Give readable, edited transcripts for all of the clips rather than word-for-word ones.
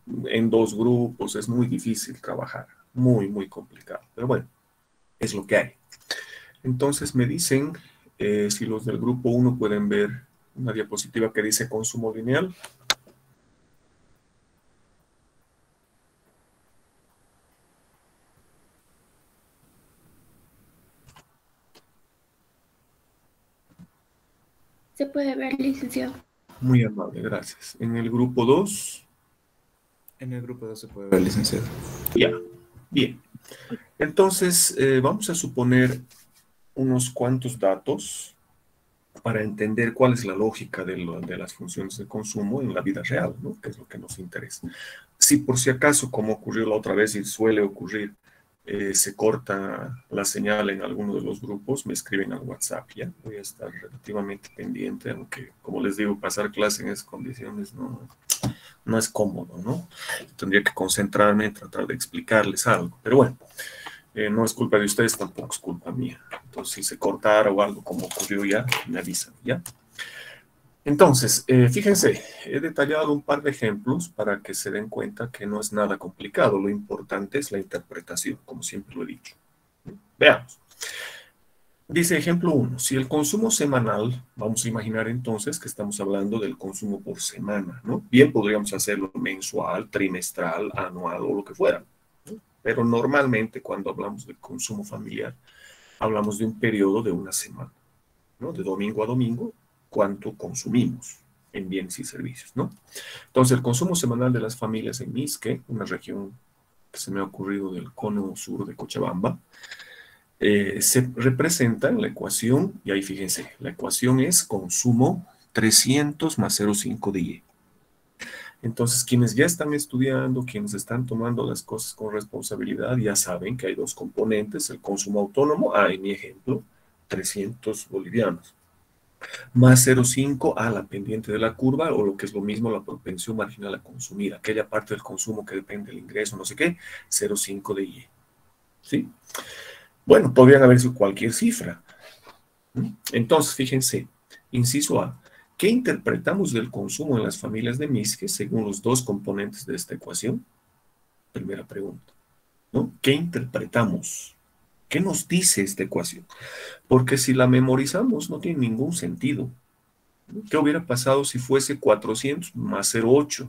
en dos grupos, es muy difícil trabajar, muy, muy complicado. Pero bueno, es lo que hay. Entonces me dicen si los del grupo uno pueden ver una diapositiva que dice consumo lineal. Se puede ver, licenciado. Muy amable, gracias. En el grupo 2, En el grupo 2 se puede ver, licenciado. ya, bien. Entonces, vamos a suponer unos cuantos datos para entender cuál es la lógica de las funciones de consumo en la vida real, ¿no? Que es lo que nos interesa. Si por si acaso, como ocurrió la otra vez y suele ocurrir, se corta la señal en alguno de los grupos, me escriben al WhatsApp, ¿ya? Voy a estar relativamente pendiente, aunque, como les digo, pasar clase en esas condiciones no es cómodo, ¿no? Tendría que concentrarme en tratar de explicarles algo, pero bueno, no es culpa de ustedes, tampoco es culpa mía. Entonces, si se cortara o algo como ocurrió ya, me avisan, ¿ya? Entonces, fíjense, he detallado un par de ejemplos para que se den cuenta que no es nada complicado. Lo importante es la interpretación, como siempre lo he dicho. Veamos. Dice ejemplo 1, si el consumo semanal, vamos a imaginar entonces que estamos hablando del consumo por semana, ¿no? Bien podríamos hacerlo mensual, trimestral, anual o lo que fuera, ¿no? Pero normalmente cuando hablamos de consumo familiar, hablamos de un periodo de una semana, ¿no? De domingo a domingo, cuánto consumimos en bienes y servicios, ¿no? Entonces, el consumo semanal de las familias en Misque, una región que se me ha ocurrido del cono sur de Cochabamba, se representa en la ecuación, y ahí fíjense, la ecuación es consumo 300 más 0,5 de Y. Entonces, quienes ya están estudiando, quienes están tomando las cosas con responsabilidad, ya saben que hay dos componentes, el consumo autónomo, en mi ejemplo, 300 bolivianos, más 0,5 a la pendiente de la curva, o lo que es lo mismo, la propensión marginal a consumir, aquella parte del consumo que depende del ingreso, no sé qué, 0,5 de Y. ¿Sí? Bueno, podrían haber sido cualquier cifra. Entonces, fíjense, inciso A, ¿qué interpretamos del consumo en las familias de Miske según los dos componentes de esta ecuación? Primera pregunta, ¿no? ¿Qué interpretamos? ¿Qué nos dice esta ecuación? Porque si la memorizamos no tiene ningún sentido. ¿Qué hubiera pasado si fuese 400 más 0,8?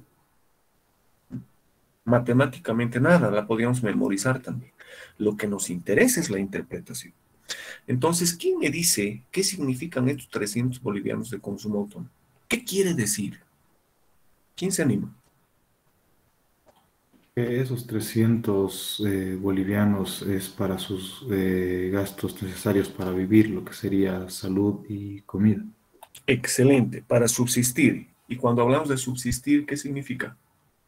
Matemáticamente nada, la podríamos memorizar también. Lo que nos interesa es la interpretación. Entonces, ¿quién me dice qué significan estos 300 bolivianos de consumo autónomo? ¿Qué quiere decir? ¿Quién se anima? Esos 300 bolivianos es para sus gastos necesarios para vivir, lo que sería salud y comida. Excelente, para subsistir. Y cuando hablamos de subsistir, ¿qué significa?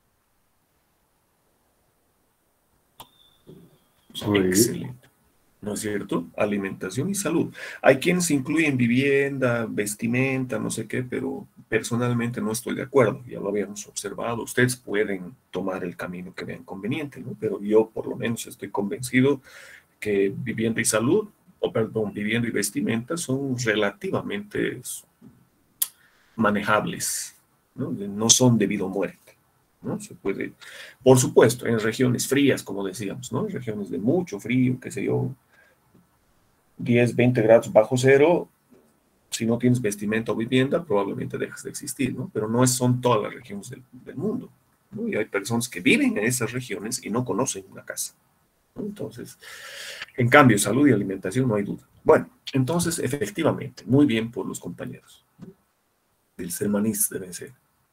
Sobrevivir. Excelente. ¿No es cierto? Alimentación y salud. Hay quienes incluyen vivienda, vestimenta, no sé qué, pero personalmente no estoy de acuerdo. Ya lo habíamos observado. Ustedes pueden tomar el camino que vean conveniente, ¿no? Pero yo por lo menos estoy convencido que vivienda y salud, o perdón, vivienda y vestimenta son relativamente manejables, ¿no? No son debido a muerte, ¿no? Se puede, por supuesto, en regiones frías, como decíamos, ¿no? En regiones de mucho frío, qué sé yo, 10, 20 grados bajo cero, si no tienes vestimenta o vivienda, probablemente dejas de existir, ¿no? Pero no son todas las regiones del mundo, ¿no? Y hay personas que viven en esas regiones y no conocen una casa, ¿no? Entonces, en cambio, salud y alimentación no hay duda. Bueno, entonces, efectivamente, muy bien por los compañeros. Del Sermanís deben ser.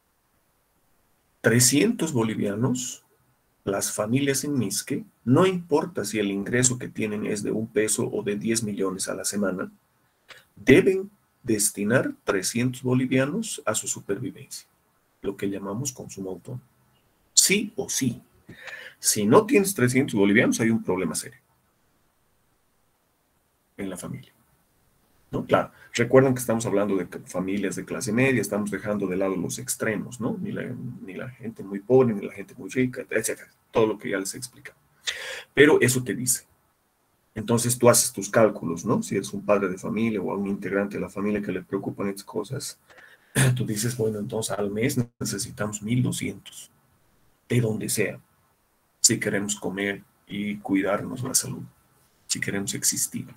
300 bolivianos, las familias en Misque, no importa si el ingreso que tienen es de 1 peso o de 10 millones a la semana, deben destinar 300 bolivianos a su supervivencia, lo que llamamos consumo autónomo. Sí o sí. Si no tienes 300 bolivianos, hay un problema serio en la familia, ¿no? Claro, recuerden que estamos hablando de familias de clase media, estamos dejando de lado los extremos, ¿no? Ni la gente muy pobre, ni la gente muy rica, etcétera. Todo lo que ya les he explicado. Pero eso te dice. Entonces tú haces tus cálculos, ¿no? Si eres un padre de familia o a un integrante de la familia que le preocupan estas cosas, tú dices, bueno, entonces al mes necesitamos 1.200. de donde sea, si queremos comer y cuidarnos la salud, si queremos existir.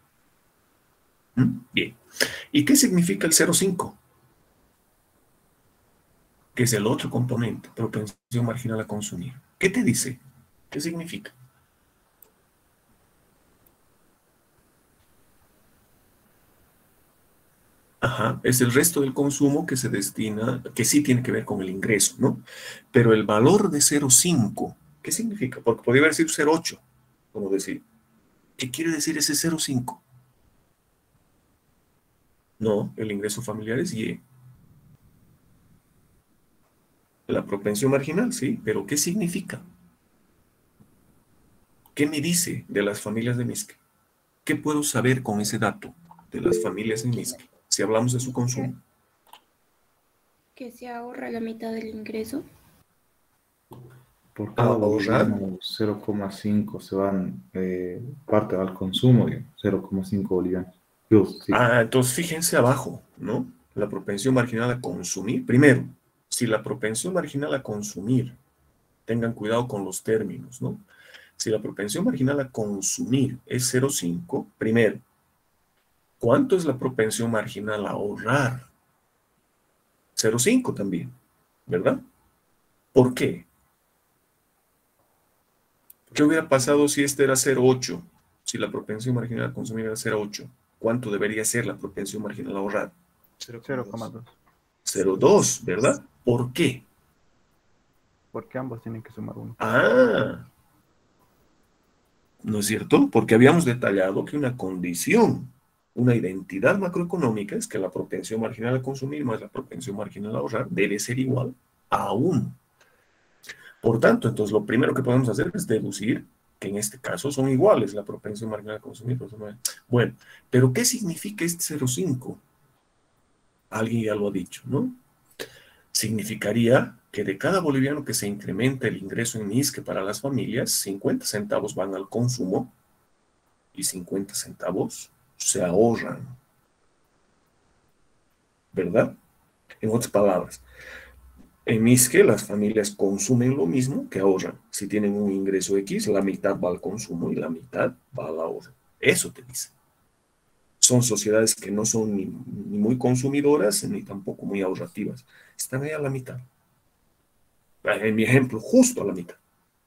¿Mm? Bien. ¿Y qué significa el 0,5? Que es el otro componente, propensión marginal a consumir. ¿Qué te dice? ¿Qué significa? Ajá, es el resto del consumo que se destina, que sí tiene que ver con el ingreso, ¿no? Pero el valor de 0,5, ¿qué significa? Porque podría haber sido 0,8, como decir. ¿Qué quiere decir ese 0,5? No, el ingreso familiar es Y. La propensión marginal, sí, pero ¿qué significa? ¿Qué me dice de las familias de Misque? ¿Qué puedo saber con ese dato de las familias de Misque? Si hablamos de su consumo. Que se ahorra la mitad del ingreso. Por cada Ahorrar. boliviano, 0,5 se van parte al consumo, digamos, 0,5 bolivianos. Sí. Entonces fíjense abajo, ¿no? La propensión marginal a consumir. Primero, si la propensión marginal a consumir, tengan cuidado con los términos, ¿no? Si la propensión marginal a consumir es 0,5, primero, ¿cuánto es la propensión marginal a ahorrar? 0,5 también, ¿verdad? ¿Por qué? ¿Qué hubiera pasado si este era 0,8? Si la propensión marginal a consumir era 0,8, ¿cuánto debería ser la propensión marginal a ahorrar? 0,2. 0,2, ¿verdad? ¿Por qué? Porque ambos tienen que sumar uno. ¿No es cierto? Porque habíamos detallado que una condición, una identidad macroeconómica es que la propensión marginal a consumir más la propensión marginal a ahorrar debe ser igual a 1. Por tanto, entonces lo primero que podemos hacer es deducir que en este caso son iguales la propensión marginal a consumir. Bueno, pero ¿qué significa este 0,5? Alguien ya lo ha dicho, ¿no? Significaría que de cada boliviano que se incrementa el ingreso en MISCE para las familias, 50 centavos van al consumo y 50 centavos se ahorran, ¿verdad? En otras palabras, en MISCE las familias consumen lo mismo que ahorran. Si tienen un ingreso X, la mitad va al consumo y la mitad va al ahorro. Eso te dice. Son sociedades que no son ni muy consumidoras ni tampoco muy ahorrativas. Están ahí a la mitad. En mi ejemplo, justo a la mitad.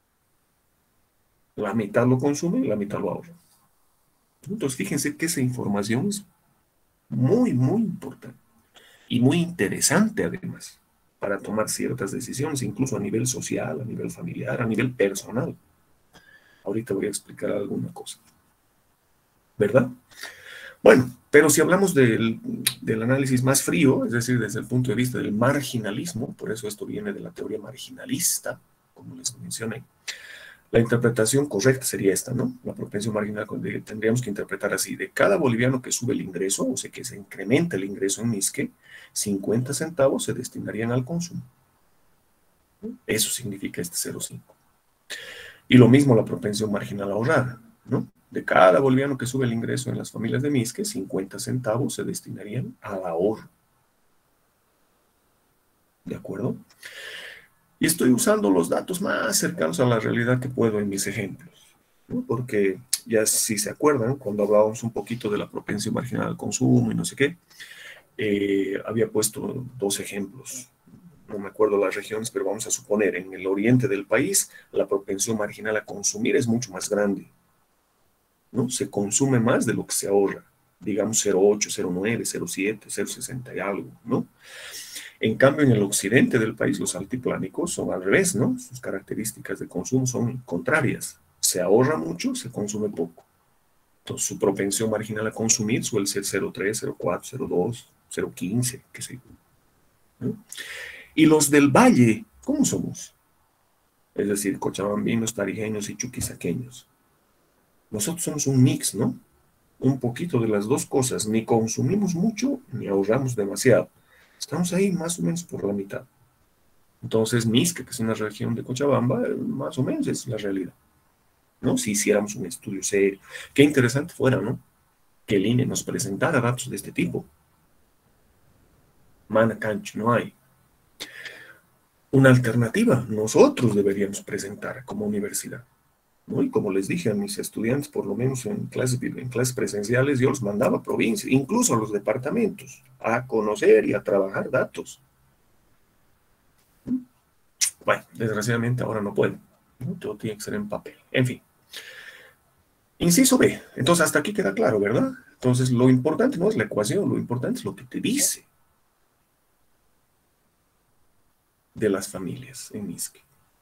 La mitad lo consume y la mitad lo ahorra. Entonces, fíjense que esa información es muy, muy importante y muy interesante además para tomar ciertas decisiones, incluso a nivel social, a nivel familiar, a nivel personal. Ahorita voy a explicar alguna cosa. ¿Verdad? Bueno, pero si hablamos del análisis más frío, es decir, desde el punto de vista del marginalismo, por eso esto viene de la teoría marginalista, como les mencioné, la interpretación correcta sería esta, ¿no? La propensión marginal tendríamos que interpretar así: de cada boliviano que sube el ingreso, o sea, que se incrementa el ingreso en MISCE, 50 centavos se destinarían al consumo. Eso significa este 0,5. Y lo mismo la propensión marginal a ahorrar, ¿no? De cada boliviano que sube el ingreso en las familias de MISCE, 50 centavos se destinarían al ahorro. ¿De acuerdo? Y estoy usando los datos más cercanos a la realidad que puedo en mis ejemplos, ¿no? Porque ya si se acuerdan, cuando hablábamos un poquito de la propensión marginal al consumo y no sé qué, había puesto 2 ejemplos. No me acuerdo las regiones, pero vamos a suponer, en el oriente del país, la propensión marginal a consumir es mucho más grande, ¿no? Se consume más de lo que se ahorra, digamos 0,8, 0,9, 0,7, 0,60 y algo, ¿no? En cambio, en el occidente del país, los altiplánicos son al revés, ¿no? Sus características de consumo son contrarias. Se ahorra mucho, se consume poco. Entonces, su propensión marginal a consumir suele ser 0,3, 0,4, 0,2, 0,15, qué sé yo, ¿no? Y los del valle, ¿cómo somos? Es decir, cochabambinos, tarijeños y chuquisaqueños. Nosotros somos un mix, ¿no? Un poquito de las dos cosas. Ni consumimos mucho, ni ahorramos demasiado. Estamos ahí más o menos por la mitad. Entonces, Misque, que es una región de Cochabamba, más o menos es la realidad, ¿no? Si hiciéramos un estudio serio. Qué interesante fuera, ¿no? Que el INE nos presentara datos de este tipo. Mana cancho, no hay. una alternativa nosotros deberíamos presentar como universidad, ¿no? Y como les dije a mis estudiantes, por lo menos en clases presenciales, yo los mandaba a provincias, incluso a los departamentos, a conocer y a trabajar datos. Bueno, desgraciadamente ahora no pueden, ¿no? Todo tiene que ser en papel. En fin. Inciso B. Entonces, hasta aquí queda claro, ¿verdad? Entonces, lo importante no es la ecuación, lo importante es lo que te dice de las familias en ISCE.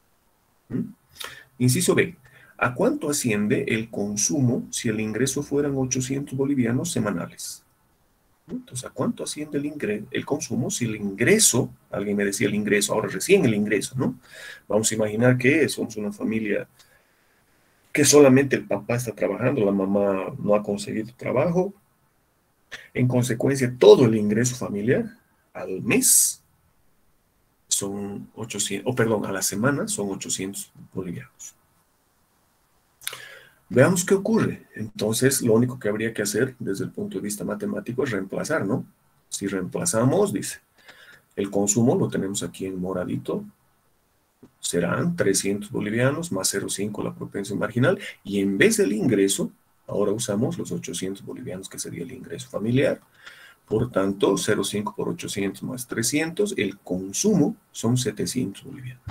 Inciso B. ¿A cuánto asciende el consumo si el ingreso fueran 800 bolivianos semanales? Entonces, ¿a cuánto asciende el consumo si el ingreso, alguien me decía el ingreso, ahora recién el ingreso, ¿no? Vamos a imaginar que somos una familia que solamente el papá está trabajando, la mamá no ha conseguido trabajo. En consecuencia, todo el ingreso familiar al mes son 800, perdón, a la semana son 800 bolivianos. Veamos qué ocurre. Entonces, lo único que habría que hacer desde el punto de vista matemático es reemplazar, ¿no? Si reemplazamos, dice, el consumo lo tenemos aquí en moradito, serán 300 bolivianos más 0,5 la propensión marginal, y en vez del ingreso, ahora usamos los 800 bolivianos, que sería el ingreso familiar. Por tanto, 0,5 por 800 más 300, el consumo son 700 bolivianos.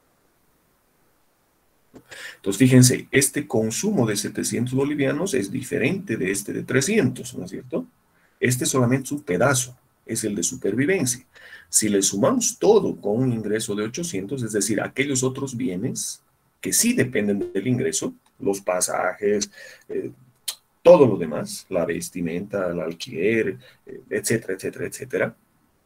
Entonces, fíjense, este consumo de 700 bolivianos es diferente de este de 300, ¿no es cierto? Este solamente es un pedazo, es el de supervivencia. Si le sumamos todo con un ingreso de 800, es decir, aquellos otros bienes que sí dependen del ingreso, los pasajes, todo lo demás, la vestimenta, el alquiler, etcétera, etcétera, etcétera.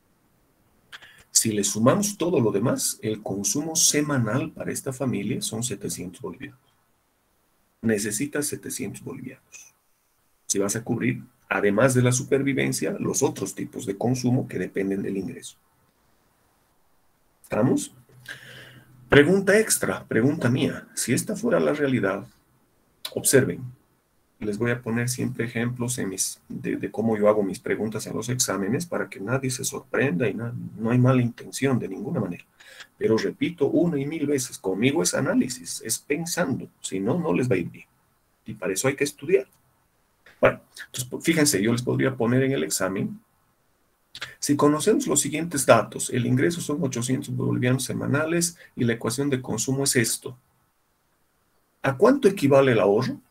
Si le sumamos todo lo demás, el consumo semanal para esta familia son 700 bolivianos. Necesitas 700 bolivianos. Si vas a cubrir, además de la supervivencia, los otros tipos de consumo que dependen del ingreso. ¿Estamos? Pregunta extra, pregunta mía. Si esta fuera la realidad, observen. Les voy a poner siempre ejemplos de cómo yo hago mis preguntas en los exámenes para que nadie se sorprenda y no hay mala intención de ninguna manera. Pero repito una y mil veces, conmigo es análisis, es pensando, si no, no les va a ir bien. Y para eso hay que estudiar. Bueno, entonces fíjense, yo les podría poner en el examen, si conocemos los siguientes datos, el ingreso son 800 bolivianos semanales y la ecuación de consumo es esto. ¿A cuánto equivale el ahorro?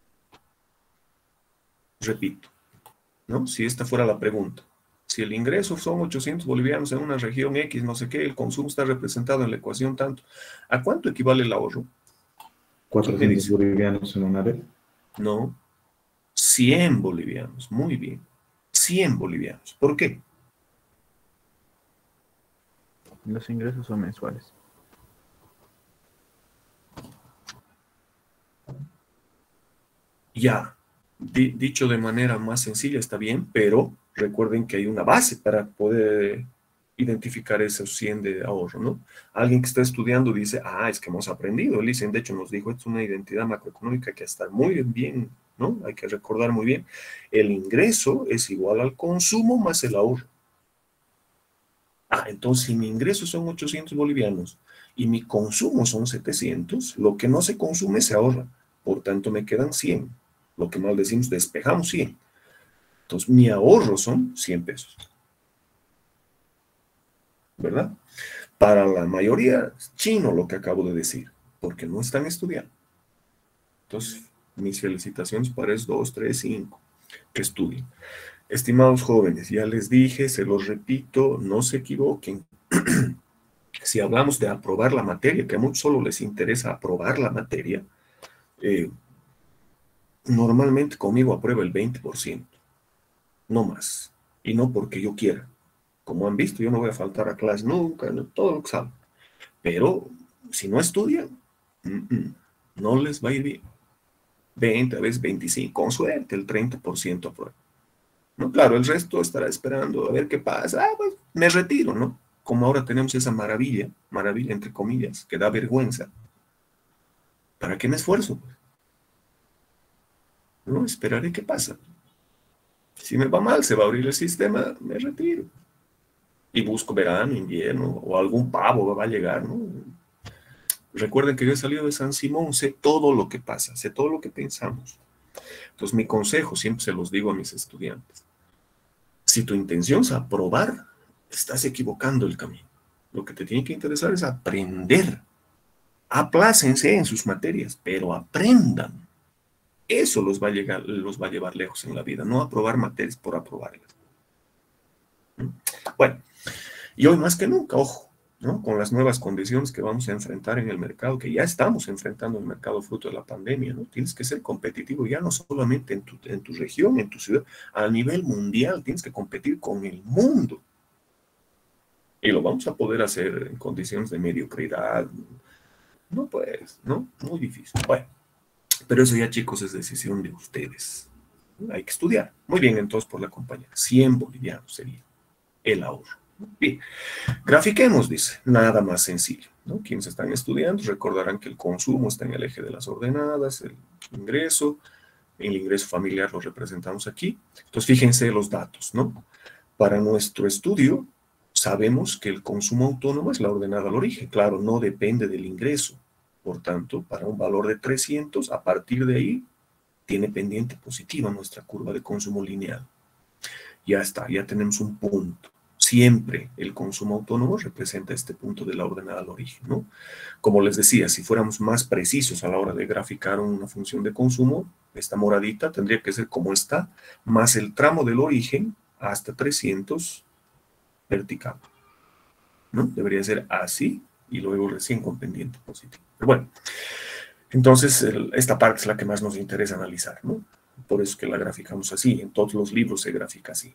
Repito, ¿no? Si esta fuera la pregunta. Si el ingreso son 800 bolivianos en una región X, no sé qué, el consumo está representado en la ecuación tanto. ¿A cuánto equivale el ahorro? 400 bolivianos en un área. No, 100 bolivianos, muy bien. 100 bolivianos. ¿Por qué? Los ingresos son mensuales. Ya. Dicho de manera más sencilla está bien, pero recuerden que hay una base para poder identificar esos 100 de ahorro, ¿no? Alguien que está estudiando dice, es que hemos aprendido. El ICEN, de hecho, nos dijo, es una identidad macroeconómica que está muy bien, ¿no? Hay que recordar muy bien. El ingreso es igual al consumo más el ahorro. Entonces, si mi ingreso son 800 bolivianos y mi consumo son 700, lo que no se consume se ahorra. Por tanto, me quedan 100. Lo que mal decimos, despejamos 100. Entonces, mi ahorro son 100 pesos. ¿Verdad? Para la mayoría, chino lo que acabo de decir, porque no están estudiando. Entonces, mis felicitaciones para esos 2, 3, 5 que estudien. Estimados jóvenes, ya les dije, se los repito, no se equivoquen. Si hablamos de aprobar la materia, que a muchos solo les interesa aprobar la materia, normalmente conmigo aprueba el 20%, no más, y no porque yo quiera. Como han visto, yo no voy a faltar a clase nunca, no, todo lo que saben. Pero si no estudian, no les va a ir bien. 20, a veces 25, con suerte, el 30% aprueba. No, claro, el resto estará esperando a ver qué pasa. Pues me retiro, ¿no? Como ahora tenemos esa maravilla entre comillas, que da vergüenza. ¿Para qué me esfuerzo? No, esperaré qué pasa. Si me va mal, se va a abrir el sistema, me retiro. y busco verano, invierno, o algún pavo va a llegar, ¿no? Recuerden que yo he salido de San Simón, sé todo lo que pasa, sé todo lo que pensamos. Entonces, mi consejo, siempre se los digo a mis estudiantes, si tu intención es aprobar, estás equivocando el camino. Lo que te tiene que interesar es aprender. Aplácense en sus materias, pero aprendan. Eso los va a llevar lejos en la vida, no aprobar materias por aprobarlas. Bueno, y hoy más que nunca, ojo, ¿no? Con las nuevas condiciones que vamos a enfrentar en el mercado, que ya estamos enfrentando en el mercado fruto de la pandemia, ¿no? Tienes que ser competitivo ya no solamente en tu región, en tu ciudad, a nivel mundial, tienes que competir con el mundo. Y lo vamos a poder hacer en condiciones de mediocridad. No puedes, ¿no? Muy difícil. Bueno, pero eso ya, chicos, es decisión de ustedes. Hay que estudiar. Muy bien, entonces, por la compañía. 100 bolivianos sería el ahorro. Bien, grafiquemos, dice, nada más sencillo, ¿no? Quienes están estudiando recordarán que el consumo está en el eje de las ordenadas, el ingreso familiar lo representamos aquí. Entonces, fíjense los datos, ¿no? Para nuestro estudio, sabemos que el consumo autónomo es la ordenada al origen. Claro, no depende del ingreso. Por tanto, para un valor de 300, a partir de ahí, tiene pendiente positiva nuestra curva de consumo lineal. Ya está, ya tenemos un punto. Siempre el consumo autónomo representa este punto de la ordenada al origen, ¿no? Como les decía, si fuéramos más precisos a la hora de graficar una función de consumo, esta moradita tendría que ser como está, más el tramo del origen hasta 300 vertical, ¿no? Debería ser así y luego recién con pendiente positivo. Pero bueno, entonces esta parte es la que más nos interesa analizar, ¿no? Por eso es que la graficamos así, en todos los libros se grafica así.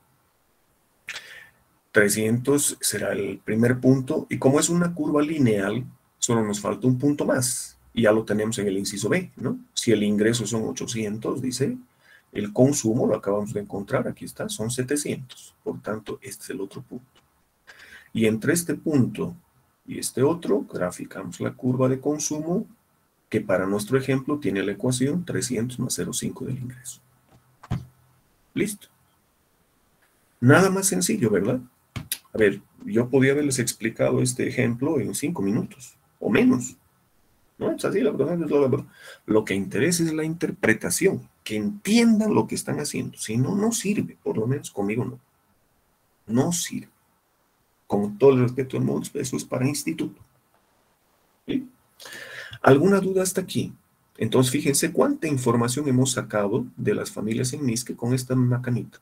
300 será el primer punto, y como es una curva lineal, solo nos falta un punto más, y ya lo tenemos en el inciso B, ¿no? Si el ingreso son 800, dice, el consumo, lo acabamos de encontrar, aquí está, son 700, por tanto, este es el otro punto. Y entre este punto y este otro, graficamos la curva de consumo, que para nuestro ejemplo tiene la ecuación 300 más 0,5 del ingreso. Listo. Nada más sencillo, ¿verdad? A ver, yo podía haberles explicado este ejemplo en 5 minutos, o menos. ¿No? Es así, lo que interesa es la interpretación, que entiendan lo que están haciendo. Si no, no sirve, por lo menos conmigo no. No sirve. Con todo el respeto del mundo, eso es para instituto. ¿Sí? ¿Alguna duda hasta aquí? Entonces, fíjense cuánta información hemos sacado de las familias en MISCE con esta macanita.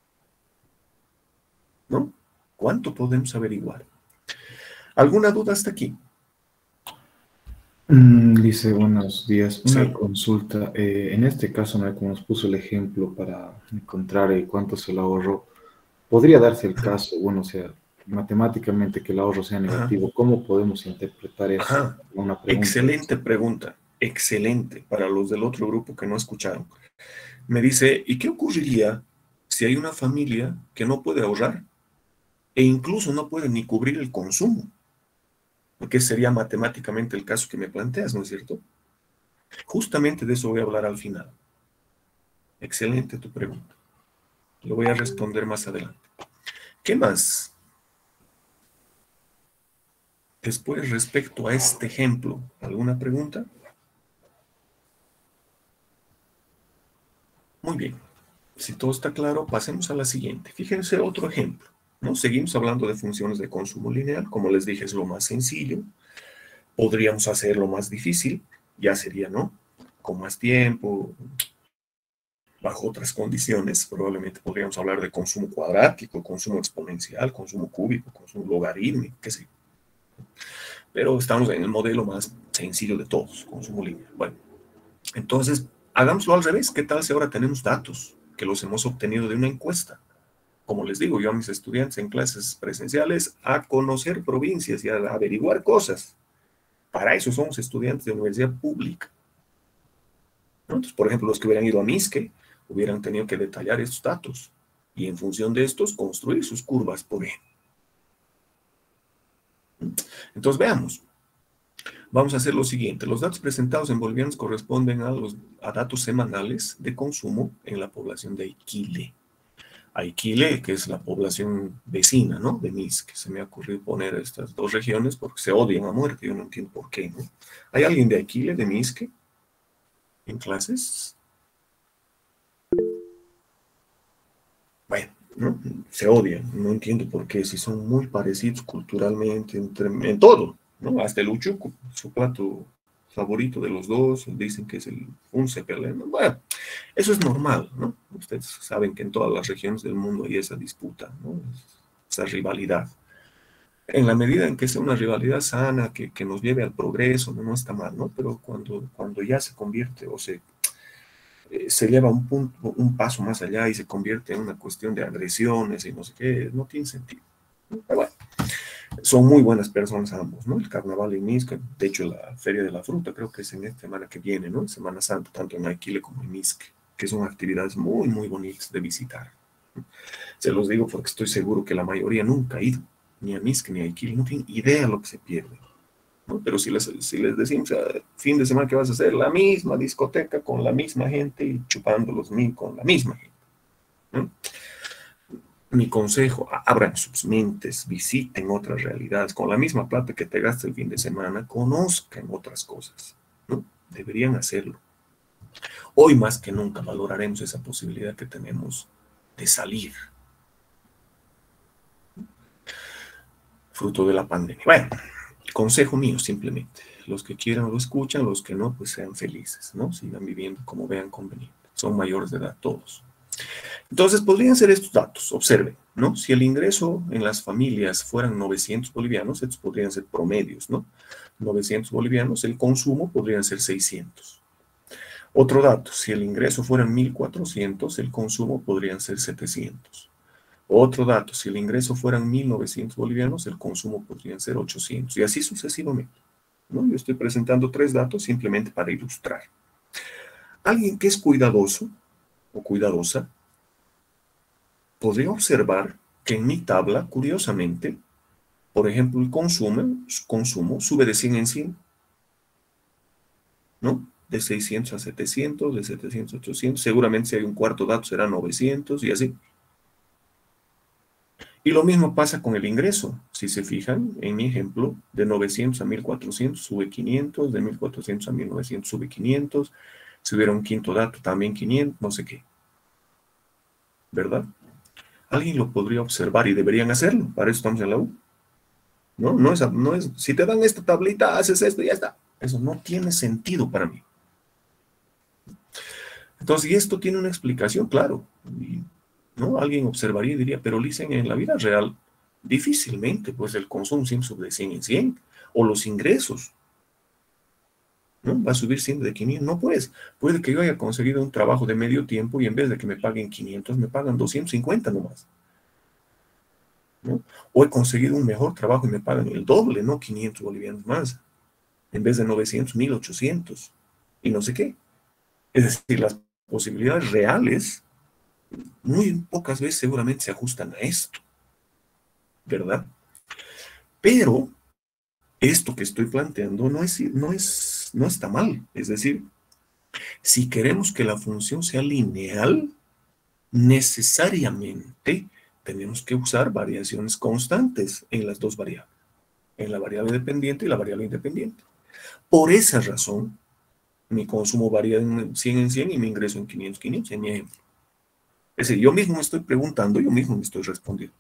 ¿No? ¿Cuánto podemos averiguar? ¿Alguna duda hasta aquí? Dice, buenos días. Una Sí. consulta. En este caso, ¿no? Como nos puso el ejemplo para encontrar cuánto es el ahorro, podría darse el caso, bueno, o sea, matemáticamente que el ahorro sea negativo. Ajá. ¿Cómo podemos interpretar eso? Ajá. Una pregunta. Excelente pregunta. Excelente para los del otro grupo que no escucharon. Me dice, ¿y qué ocurriría si hay una familia que no puede ahorrar e incluso no puede ni cubrir el consumo? Porque sería matemáticamente el caso que me planteas, ¿no es cierto? Justamente de eso voy a hablar al final. Excelente tu pregunta. Lo voy a responder más adelante. ¿Qué más? Después, respecto a este ejemplo, ¿alguna pregunta? Muy bien. Si todo está claro, pasemos a la siguiente. Fíjense otro ejemplo, ¿no? Seguimos hablando de funciones de consumo lineal. Como les dije, es lo más sencillo. Podríamos hacerlo más difícil. Ya sería, ¿no? Con más tiempo, bajo otras condiciones. Probablemente podríamos hablar de consumo cuadrático, consumo exponencial, consumo cúbico, consumo logarítmico, qué sé yo. Pero estamos en el modelo más sencillo de todos, consumo lineal. Bueno, entonces, hagámoslo al revés. ¿Qué tal si ahora tenemos datos que los hemos obtenido de una encuesta? Como les digo yo a mis estudiantes en clases presenciales, a conocer provincias y a averiguar cosas. Para eso somos estudiantes de universidad pública. ¿No? Entonces, por ejemplo, los que hubieran ido a MISCE hubieran tenido que detallar estos datos y en función de estos construir sus curvas, por ejemplo. Entonces, veamos. Vamos a hacer lo siguiente. Los datos presentados en bolivianos corresponden a datos semanales de consumo en la población de Iquile. Aiquile, que es la población vecina, ¿no? De Misque. Se me ha ocurrido poner estas dos regiones porque se odian a muerte. Yo no entiendo por qué, ¿no? ¿Hay alguien de Aiquile, de Misque, en clases? Bueno, ¿no? Se odian. No entiendo por qué, si son muy parecidos culturalmente, en todo, ¿no? Hasta el uchuco, su plato favorito de los dos, dicen que es el unce pelé. Bueno, eso es normal, ¿no? Ustedes saben que en todas las regiones del mundo hay esa disputa, ¿no? Esa rivalidad. En la medida en que sea una rivalidad sana, que nos lleve al progreso, no está mal, ¿no? Pero cuando ya se convierte o se lleva un paso más allá y se convierte en una cuestión de agresiones y no sé qué, no tiene sentido, ¿no? Pero bueno, son muy buenas personas ambos, ¿no? El carnaval en Misque, de hecho la Feria de la Fruta creo que es en esta semana que viene, ¿no? Semana Santa, tanto en Aiquile como en Misque, que son actividades muy, muy bonitas de visitar. Se los digo porque estoy seguro que la mayoría nunca ha ido, ni a Misque ni a Aiquile, no tienen idea de lo que se pierde, ¿no? Pero si les decimos, fin de semana que vas a hacer, la misma discoteca con la misma gente y chupando los mil con la misma gente, ¿no? Mi consejo, abran sus mentes, visiten otras realidades, con la misma plata que te gastas el fin de semana, conozcan otras cosas, ¿no? Deberían hacerlo. Hoy más que nunca valoraremos esa posibilidad que tenemos de salir, fruto de la pandemia. Bueno, consejo mío simplemente, los que quieran lo escuchan, los que no, pues sean felices, ¿no? Sigan viviendo como vean conveniente. Son mayores de edad todos. Entonces, podrían ser estos datos. Observen, ¿no? Si el ingreso en las familias fueran 900 bolivianos, estos podrían ser promedios, ¿no? 900 bolivianos, el consumo podrían ser 600. Otro dato, si el ingreso fueran 1.400, el consumo podrían ser 700. Otro dato, si el ingreso fueran 1.900 bolivianos, el consumo podrían ser 800. Y así sucesivamente, ¿no? Yo estoy presentando 3 datos simplemente para ilustrar. Alguien que es cuidadoso o cuidadosa podría observar que en mi tabla, curiosamente, por ejemplo, el consumo sube de 100 en 100, ¿no? De 600 a 700, de 700 a 800, seguramente si hay un cuarto dato será 900 y así. Y lo mismo pasa con el ingreso. Si se fijan, en mi ejemplo, de 900 a 1.400 sube 500, de 1.400 a 1.900 sube 500, si hubiera un quinto dato también 500, no sé qué. ¿Verdad? Alguien lo podría observar y deberían hacerlo. Para eso estamos en la U. No es, si te dan esta tablita, haces esto y ya está. Eso no tiene sentido para mí. Entonces, y esto tiene una explicación, claro. ¿No? Alguien observaría y diría, pero dicen en la vida real, difícilmente, pues el consumo siempre sube de 100 en 100, o los ingresos, ¿no? Va a subir siempre de 500, no pues, puede que yo haya conseguido un trabajo de medio tiempo y en vez de que me paguen 500, me pagan 250 nomás, ¿no? O he conseguido un mejor trabajo y me pagan el doble, no 500 bolivianos más, en vez de 900, 1.800, y no sé qué. Es decir, las posibilidades reales muy pocas veces seguramente se ajustan a esto, ¿verdad? Pero esto que estoy planteando no está mal. Es decir, si queremos que la función sea lineal, necesariamente tenemos que usar variaciones constantes en las dos variables, en la variable dependiente y la variable independiente. Por esa razón, mi consumo varía en 100 en 100 y mi ingreso en 500 500 en mi ejemplo. Es decir, yo mismo me estoy preguntando, yo mismo me estoy respondiendo,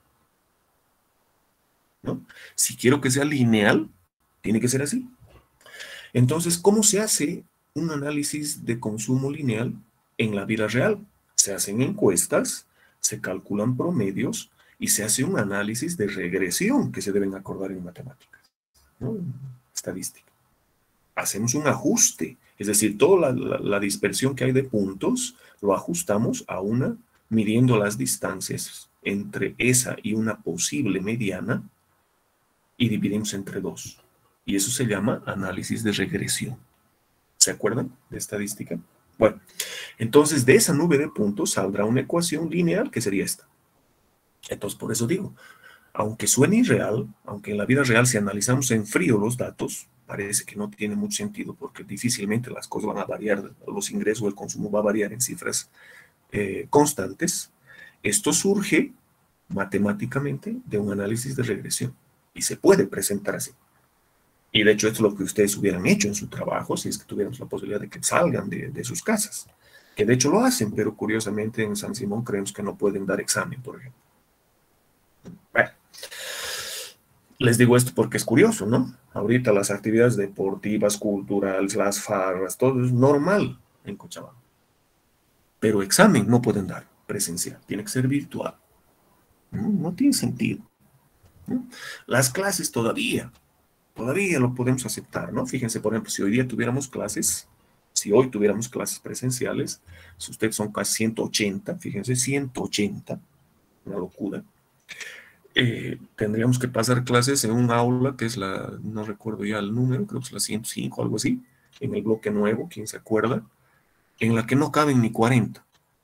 ¿no? Si quiero que sea lineal, tiene que ser así. Entonces, ¿cómo se hace un análisis de consumo lineal en la vida real? Se hacen encuestas, se calculan promedios y se hace un análisis de regresión que se deben acordar en matemáticas, ¿no? Estadística. Hacemos un ajuste, es decir, toda la dispersión que hay de puntos lo ajustamos a una, midiendo las distancias entre esa y una posible mediana y dividimos entre 2. Y eso se llama análisis de regresión. ¿Se acuerdan de estadística? Bueno, entonces de esa nube de puntos saldrá una ecuación lineal que sería esta. Entonces, por eso digo, aunque suene irreal, aunque en la vida real si analizamos en frío los datos, parece que no tiene mucho sentido porque difícilmente las cosas van a variar, los ingresos o el consumo va a variar en cifras constantes. Esto surge matemáticamente de un análisis de regresión y se puede presentar así. Y de hecho esto es lo que ustedes hubieran hecho en su trabajo si es que tuviéramos la posibilidad de que salgan de sus casas. Que de hecho lo hacen, pero curiosamente en San Simón creemos que no pueden dar examen, por ejemplo. Bueno, les digo esto porque es curioso, ¿no? Ahorita las actividades deportivas, culturales, las farras, todo es normal en Cochabamba. Pero examen no pueden dar presencial, tiene que ser virtual. No tiene sentido, ¿no? Las clases todavía lo podemos aceptar, ¿no? Fíjense, por ejemplo, si hoy día tuviéramos clases, si hoy tuviéramos clases presenciales, si ustedes son casi 180, fíjense, 180, una locura, tendríamos que pasar clases en un aula que es la, no recuerdo ya el número, creo que es la 105, algo así, en el bloque nuevo, ¿quién se acuerda? En la que no caben ni 40.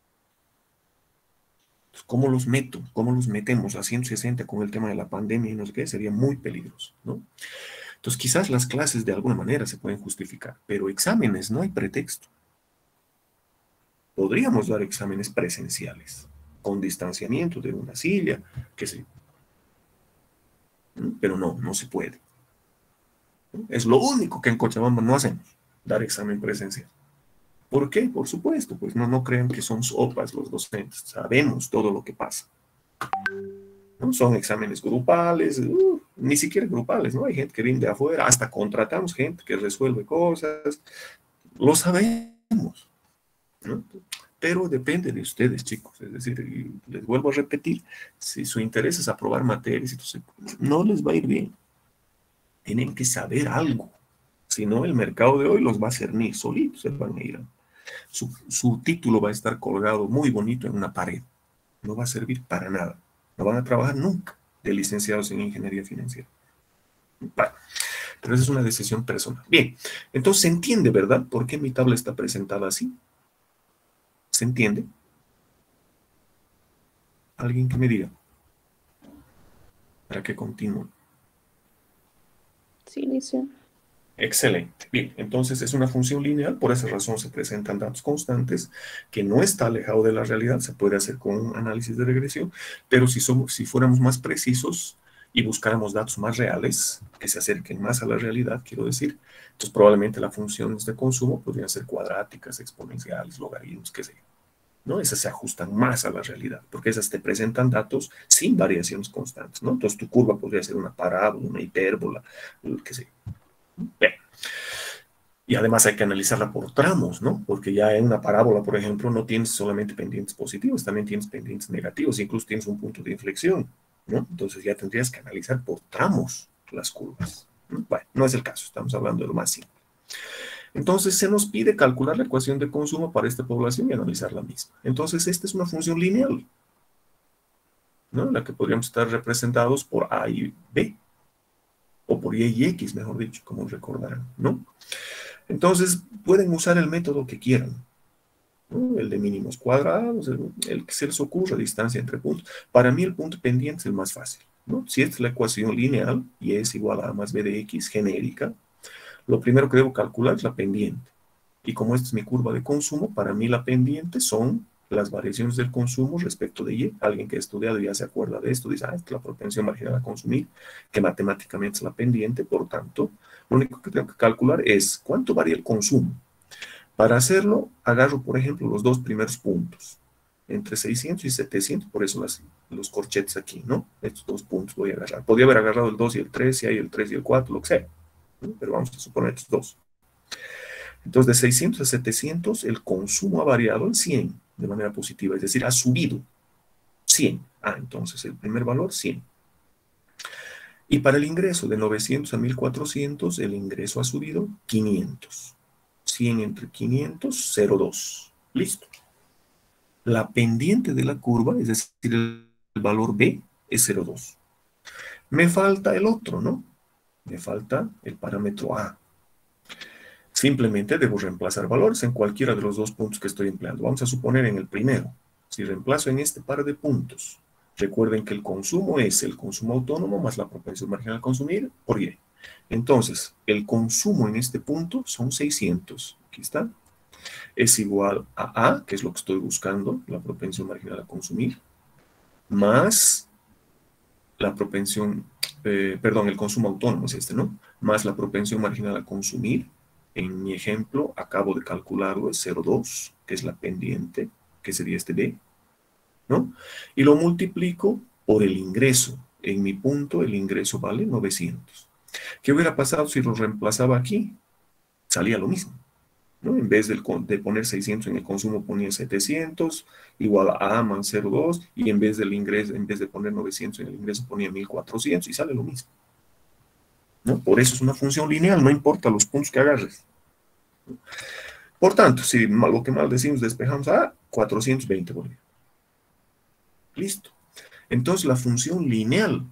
¿Cómo los meto? ¿Cómo los metemos a 160 con el tema de la pandemia y no sé qué? Sería muy peligroso, ¿no? Entonces, quizás las clases de alguna manera se pueden justificar, pero exámenes no hay pretexto. Podríamos dar exámenes presenciales, con distanciamiento de una silla, qué sé yo. Pero no se puede. Es lo único que en Cochabamba no hacemos, dar examen presencial. ¿Por qué? Por supuesto, pues no crean que son sopas los docentes, sabemos todo lo que pasa. ¿No? Son exámenes grupales, ni siquiera grupales, ¿no? Hay gente que viene de afuera, hasta contratamos gente que resuelve cosas, lo sabemos, ¿no? Pero depende de ustedes, chicos, es decir, y les vuelvo a repetir, si su interés es aprobar materias, entonces no les va a ir bien, tienen que saber algo, si no el mercado de hoy los va a cernir solitos, se van a ir. Su título va a estar colgado muy bonito en una pared, no va a servir para nada. No van a trabajar nunca de licenciados en ingeniería financiera. Vale. Pero esa es una decisión personal. Bien, entonces se entiende, ¿verdad? ¿Por qué mi tabla está presentada así? ¿Se entiende? Alguien que me diga. Para que continúe. Sí, listo. Excelente. Bien, entonces es una función lineal, por esa razón se presentan datos constantes, que no está alejado de la realidad, se puede hacer con un análisis de regresión, pero si fuéramos más precisos y buscáramos datos más reales, que se acerquen más a la realidad, quiero decir, entonces probablemente las funciones de consumo podrían ser cuadráticas, exponenciales, logaritmos, qué sé yo, ¿no? Esas se ajustan más a la realidad, porque esas te presentan datos sin variaciones constantes, ¿no? Entonces tu curva podría ser una parábola, una hipérbola, qué sé yo. Bien. Y además hay que analizarla por tramos, ¿no? Porque ya en una parábola, por ejemplo, no tienes solamente pendientes positivos, también tienes pendientes negativos, incluso tienes un punto de inflexión, ¿no? Entonces ya tendrías que analizar por tramos las curvas, ¿no? Bueno, no es el caso, estamos hablando de lo más simple. Entonces se nos pide calcular la ecuación de consumo para esta población y analizar la misma. Entonces esta es una función lineal, ¿no? La que podríamos estar representados por A y B, o por Y X, mejor dicho, como recordarán, ¿no? Entonces, pueden usar el método que quieran, ¿no? El de mínimos cuadrados, el que se les ocurra, distancia entre puntos. Para mí el punto pendiente es el más fácil, ¿no? Si esta es la ecuación lineal, y es igual a A más B de X genérica, lo primero que debo calcular es la pendiente. Y como esta es mi curva de consumo, para mí la pendiente son las variaciones del consumo respecto de Y. Alguien que ha estudiado ya se acuerda de esto, dice, es la propensión marginal a consumir, que matemáticamente es la pendiente, por tanto, lo único que tengo que calcular es cuánto varía el consumo. Para hacerlo, agarro, por ejemplo, los dos primeros puntos, entre 600 y 700, por eso los corchetes aquí, ¿no? Estos dos puntos voy a agarrar. Podría haber agarrado el 2 y el 3, si hay el 3 y el 4, lo que sea, ¿no? Pero vamos a suponer estos dos. Entonces, de 600 a 700, el consumo ha variado en 100 de manera positiva, es decir, ha subido 100. Entonces el primer valor, 100. Y para el ingreso de 900 a 1400, el ingreso ha subido 500. 100 entre 500, 0,2. Listo. La pendiente de la curva, es decir, el valor B, es 0,2. Me falta el otro, ¿no? Me falta el parámetro A. Simplemente debo reemplazar valores en cualquiera de los dos puntos que estoy empleando. Vamos a suponer en el primero. Si reemplazo en este par de puntos, recuerden que el consumo es el consumo autónomo más la propensión marginal a consumir por Y. Entonces, el consumo en este punto son 600. Aquí está. Es igual a A, que es lo que estoy buscando, la propensión marginal a consumir. más la propensión, perdón, el consumo autónomo es este, ¿no? Más la propensión marginal a consumir. En mi ejemplo, acabo de calcularlo, es 0,2, que es la pendiente, que sería este B, ¿no? Y lo multiplico por el ingreso. En mi punto, el ingreso vale 900. ¿Qué hubiera pasado si lo reemplazaba aquí? Salía lo mismo, ¿no? En vez de poner 600 en el consumo, ponía 700, igual a A más 0,2, y en vez del ingreso, en vez de poner 900 en el ingreso, ponía 1400 y sale lo mismo, ¿no? Por eso es una función lineal, no importa los puntos que agarres. Por tanto, si lo que mal decimos, despejamos a 420 bolivianos. Listo. Entonces, la función lineal,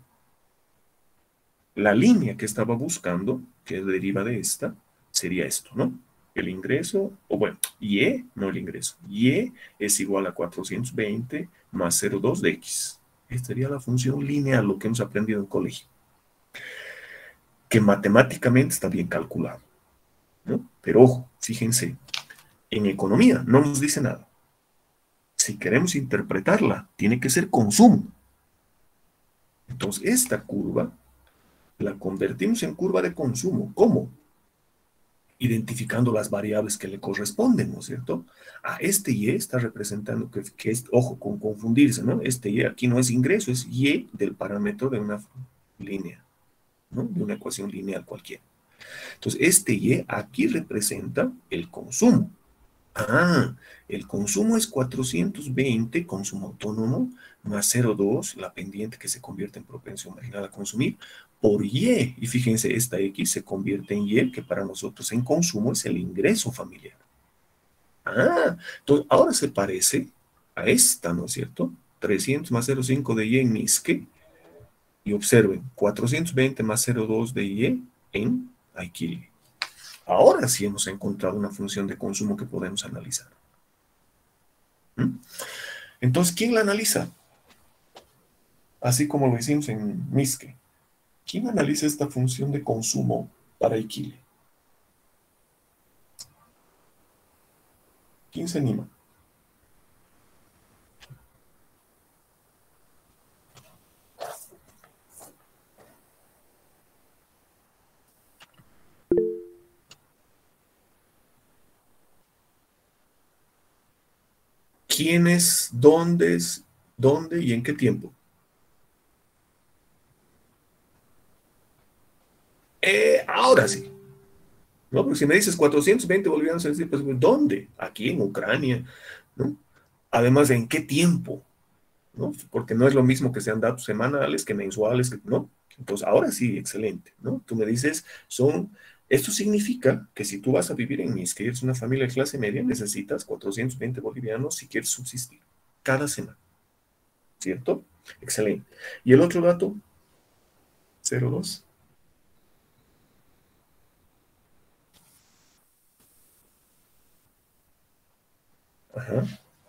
la línea que estaba buscando, que deriva de esta, sería esto, ¿no? El ingreso, o bueno, Y, no el ingreso. Y es igual a 420 más 0,2 de X. Esta sería la función lineal, lo que hemos aprendido en colegio. Que matemáticamente está bien calculado, ¿no? Pero ojo, fíjense, en economía no nos dice nada. Si queremos interpretarla, tiene que ser consumo. Entonces, esta curva la convertimos en curva de consumo. ¿Cómo? Identificando las variables que le corresponden, ¿no es cierto? A este Y está representando que es, ojo, con confundirse, ¿no? Este Y aquí no es ingreso, es Y del parámetro de una línea, ¿no? De una ecuación lineal cualquiera. Entonces, este Y aquí representa el consumo. Ah, el consumo es 420, consumo autónomo, más 0,2, la pendiente que se convierte en propensión marginal a consumir, por Y. Y fíjense, esta X se convierte en Y, que para nosotros en consumo es el ingreso familiar. Ah, entonces ahora se parece a esta, ¿no es cierto? 300 más 0,5 de Y en Misque. Y observen, 420 más 0,2 de Y en Aikili. Ahora sí hemos encontrado una función de consumo que podemos analizar. ¿Mm? Entonces, ¿quién la analiza? Así como lo hicimos en Misque. ¿Quién analiza esta función de consumo para Iquile? ¿Quién se anima? ¿Quiénes, dónde y en qué tiempo? Ahora sí. ¿No? Porque si me dices 420 bolivianos, es decir, pues, ¿dónde? Aquí en Ucrania, ¿no? Además, ¿en qué tiempo? ¿No? Porque no es lo mismo que sean datos semanales que mensuales, ¿no? Entonces, ahora sí, excelente, ¿no? Tú me dices, esto significa que si tú vas a vivir en Misque, eres una familia de clase media, necesitas 420 bolivianos si quieres subsistir cada semana, ¿cierto? Excelente. ¿Y el otro dato? 0,2. Ajá.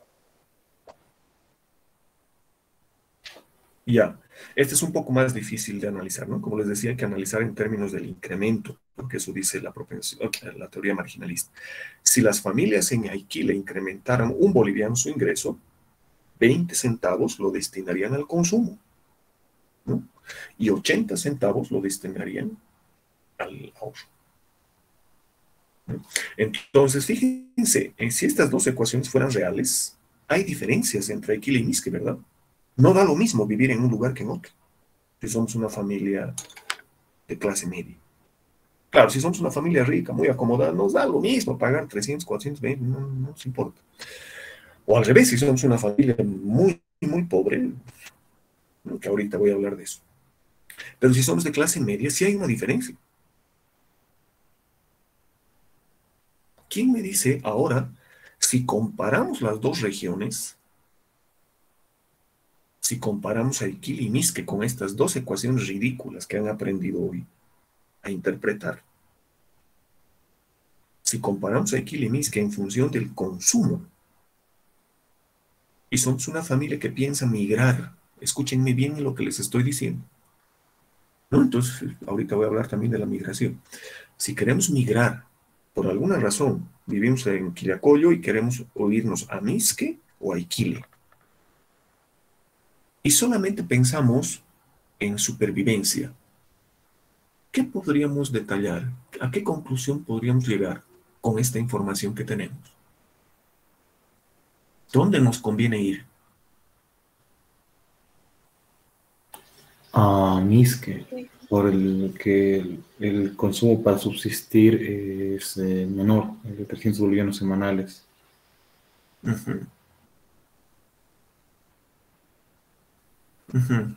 Ya, este es un poco más difícil de analizar, ¿no? Como les decía, hay que analizar en términos del incremento, porque eso dice la propensión, la teoría marginalista. Si las familias en Haití le incrementaran un boliviano su ingreso, 20 centavos lo destinarían al consumo, ¿no? Y 80 centavos lo destinarían al ahorro, ¿no? Entonces, fíjense, si estas dos ecuaciones fueran reales, hay diferencias entre Haití y Misque, ¿verdad? No da lo mismo vivir en un lugar que en otro, si somos una familia de clase media. Claro, si somos una familia rica, muy acomodada, nos da lo mismo pagar 300, 420, no nos importa. O al revés, si somos una familia muy, muy pobre, ¿no? Que ahorita voy a hablar de eso. Pero si somos de clase media, sí hay una diferencia. ¿Quién me dice ahora, si comparamos las dos regiones, si comparamos a Iquil y Misque con estas dos ecuaciones ridículas que han aprendido hoy a interpretar, si comparamos a Iquil y Misque en función del consumo, y somos una familia que piensa migrar, escúchenme bien lo que les estoy diciendo, ¿no? Entonces, ahorita voy a hablar también de la migración. Si queremos migrar, por alguna razón, vivimos en Quillacollo y queremos o irnos a Misque o a Iquile. y solamente pensamos en supervivencia, ¿qué podríamos detallar? ¿A qué conclusión podríamos llegar con esta información que tenemos? ¿Dónde nos conviene ir? A Misque, Sí. por el que el consumo para subsistir es menor, de 300 bolivianos semanales. Ujú, ujú.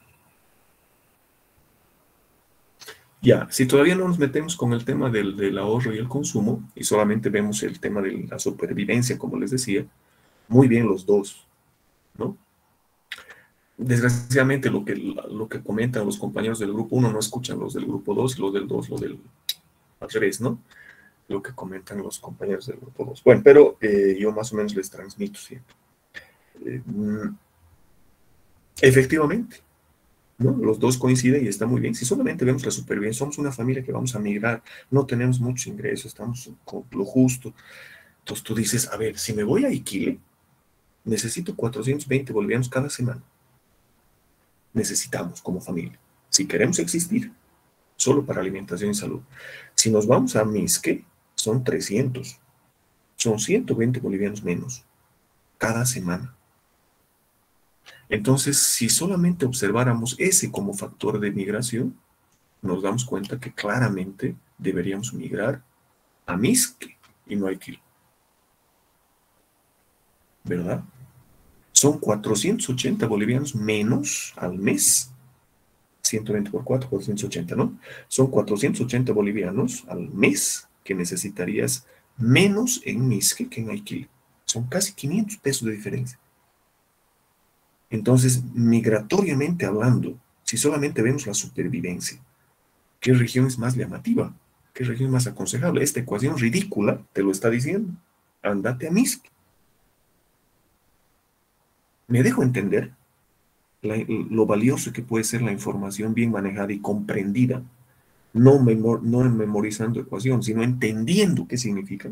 Ya, si todavía no nos metemos con el tema del ahorro y el consumo, y solamente vemos el tema de la supervivencia, como les decía, muy bien los dos, ¿no? Desgraciadamente lo que comentan los compañeros del grupo uno no escuchan los del grupo 2, los del 2, lo del al revés, ¿no? Lo que comentan los compañeros del grupo 2. Bueno, pero yo más o menos les transmito siempre. Eh, mm, efectivamente, ¿no? Los dos coinciden y está muy bien. Si solamente vemos la supervivencia, somos una familia que vamos a migrar, no tenemos muchos ingresos, estamos con lo justo. Entonces tú dices, a ver, si me voy a Iquile, necesito 420 bolivianos cada semana. Necesitamos como familia. Si queremos existir, solo para alimentación y salud. Si nos vamos a Misque, son 300. Son 120 bolivianos menos cada semana. Entonces, si solamente observáramos ese como factor de migración, nos damos cuenta que claramente deberíamos migrar a Misque y no a Iquil, ¿verdad? Son 480 bolivianos menos al mes. 120 por 4, 480, ¿no? Son 480 bolivianos al mes que necesitarías menos en Misque que en Iquil. Son casi 500 pesos de diferencia. Entonces, migratoriamente hablando, si solamente vemos la supervivencia, ¿qué región es más llamativa? ¿Qué región es más aconsejable? Esta ecuación ridícula te lo está diciendo. Andate a Misque. ¿Me dejo entender lo valioso que puede ser la información bien manejada y comprendida? No, no memorizando ecuación, sino entendiendo qué significa.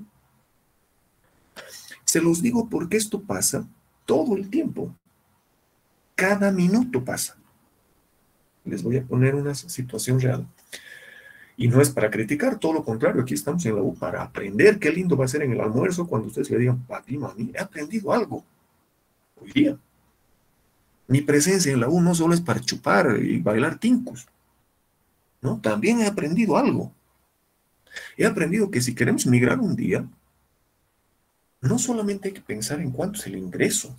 Se los digo porque esto pasa todo el tiempo. Cada minuto pasa. Les voy a poner una situación real. Y no es para criticar, todo lo contrario, aquí estamos en la U para aprender. Qué lindo va a ser en el almuerzo cuando ustedes le digan, papi, mami, he aprendido algo hoy día. Mi presencia en la U no solo es para chupar y bailar tincos, ¿no? También he aprendido algo. He aprendido que si queremos migrar un día, no solamente hay que pensar en cuánto es el ingreso.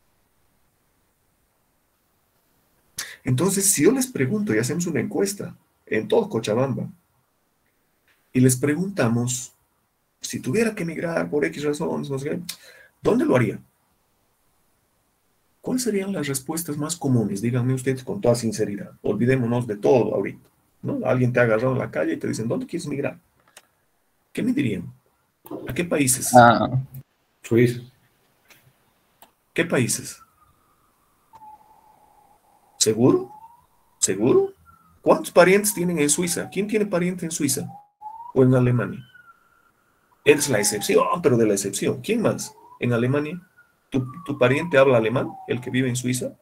Entonces, si yo les pregunto y hacemos una encuesta en todo Cochabamba y les preguntamos, si tuviera que emigrar por X razones, no sé qué, ¿dónde lo haría? ¿Cuáles serían las respuestas más comunes? Díganme ustedes con toda sinceridad. Olvidémonos de todo ahorita, ¿no? Alguien te ha agarrado en la calle y te dicen, ¿dónde quieres migrar? ¿Qué me dirían? ¿A qué países? Ah, Suiza. ¿Qué países? ¿Seguro? ¿Seguro? ¿Cuántos parientes tienen en Suiza? ¿Quién tiene pariente en Suiza? ¿O en Alemania? Eres la excepción, pero de la excepción. ¿Quién más? ¿En Alemania? ¿Tu pariente habla alemán? ¿El que vive en Suiza?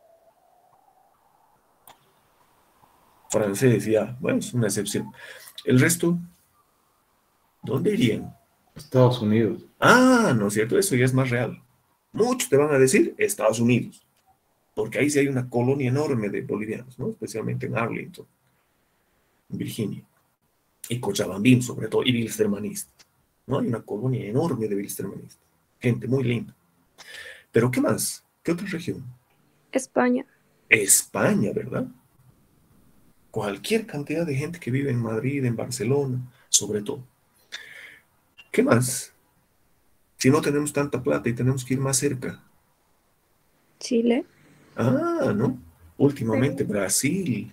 Francés, ya. Bueno, es una excepción. ¿El resto? ¿Dónde irían? Estados Unidos. Ah, no es cierto, eso ya es más real. Muchos te van a decir Estados Unidos, porque ahí sí hay una colonia enorme de bolivianos, ¿no? Especialmente en Arlington, en Virginia, y Cochabambín sobre todo, y Wilstermannistas, ¿no? Hay una colonia enorme de Wilstermannistas. Gente muy linda. Pero ¿qué más? ¿Qué otra región? España. España, ¿verdad? Cualquier cantidad de gente que vive en Madrid, en Barcelona, sobre todo. ¿Qué más? Si no tenemos tanta plata y tenemos que ir más cerca. Chile. Ah, ¿no? Últimamente Sí. Brasil,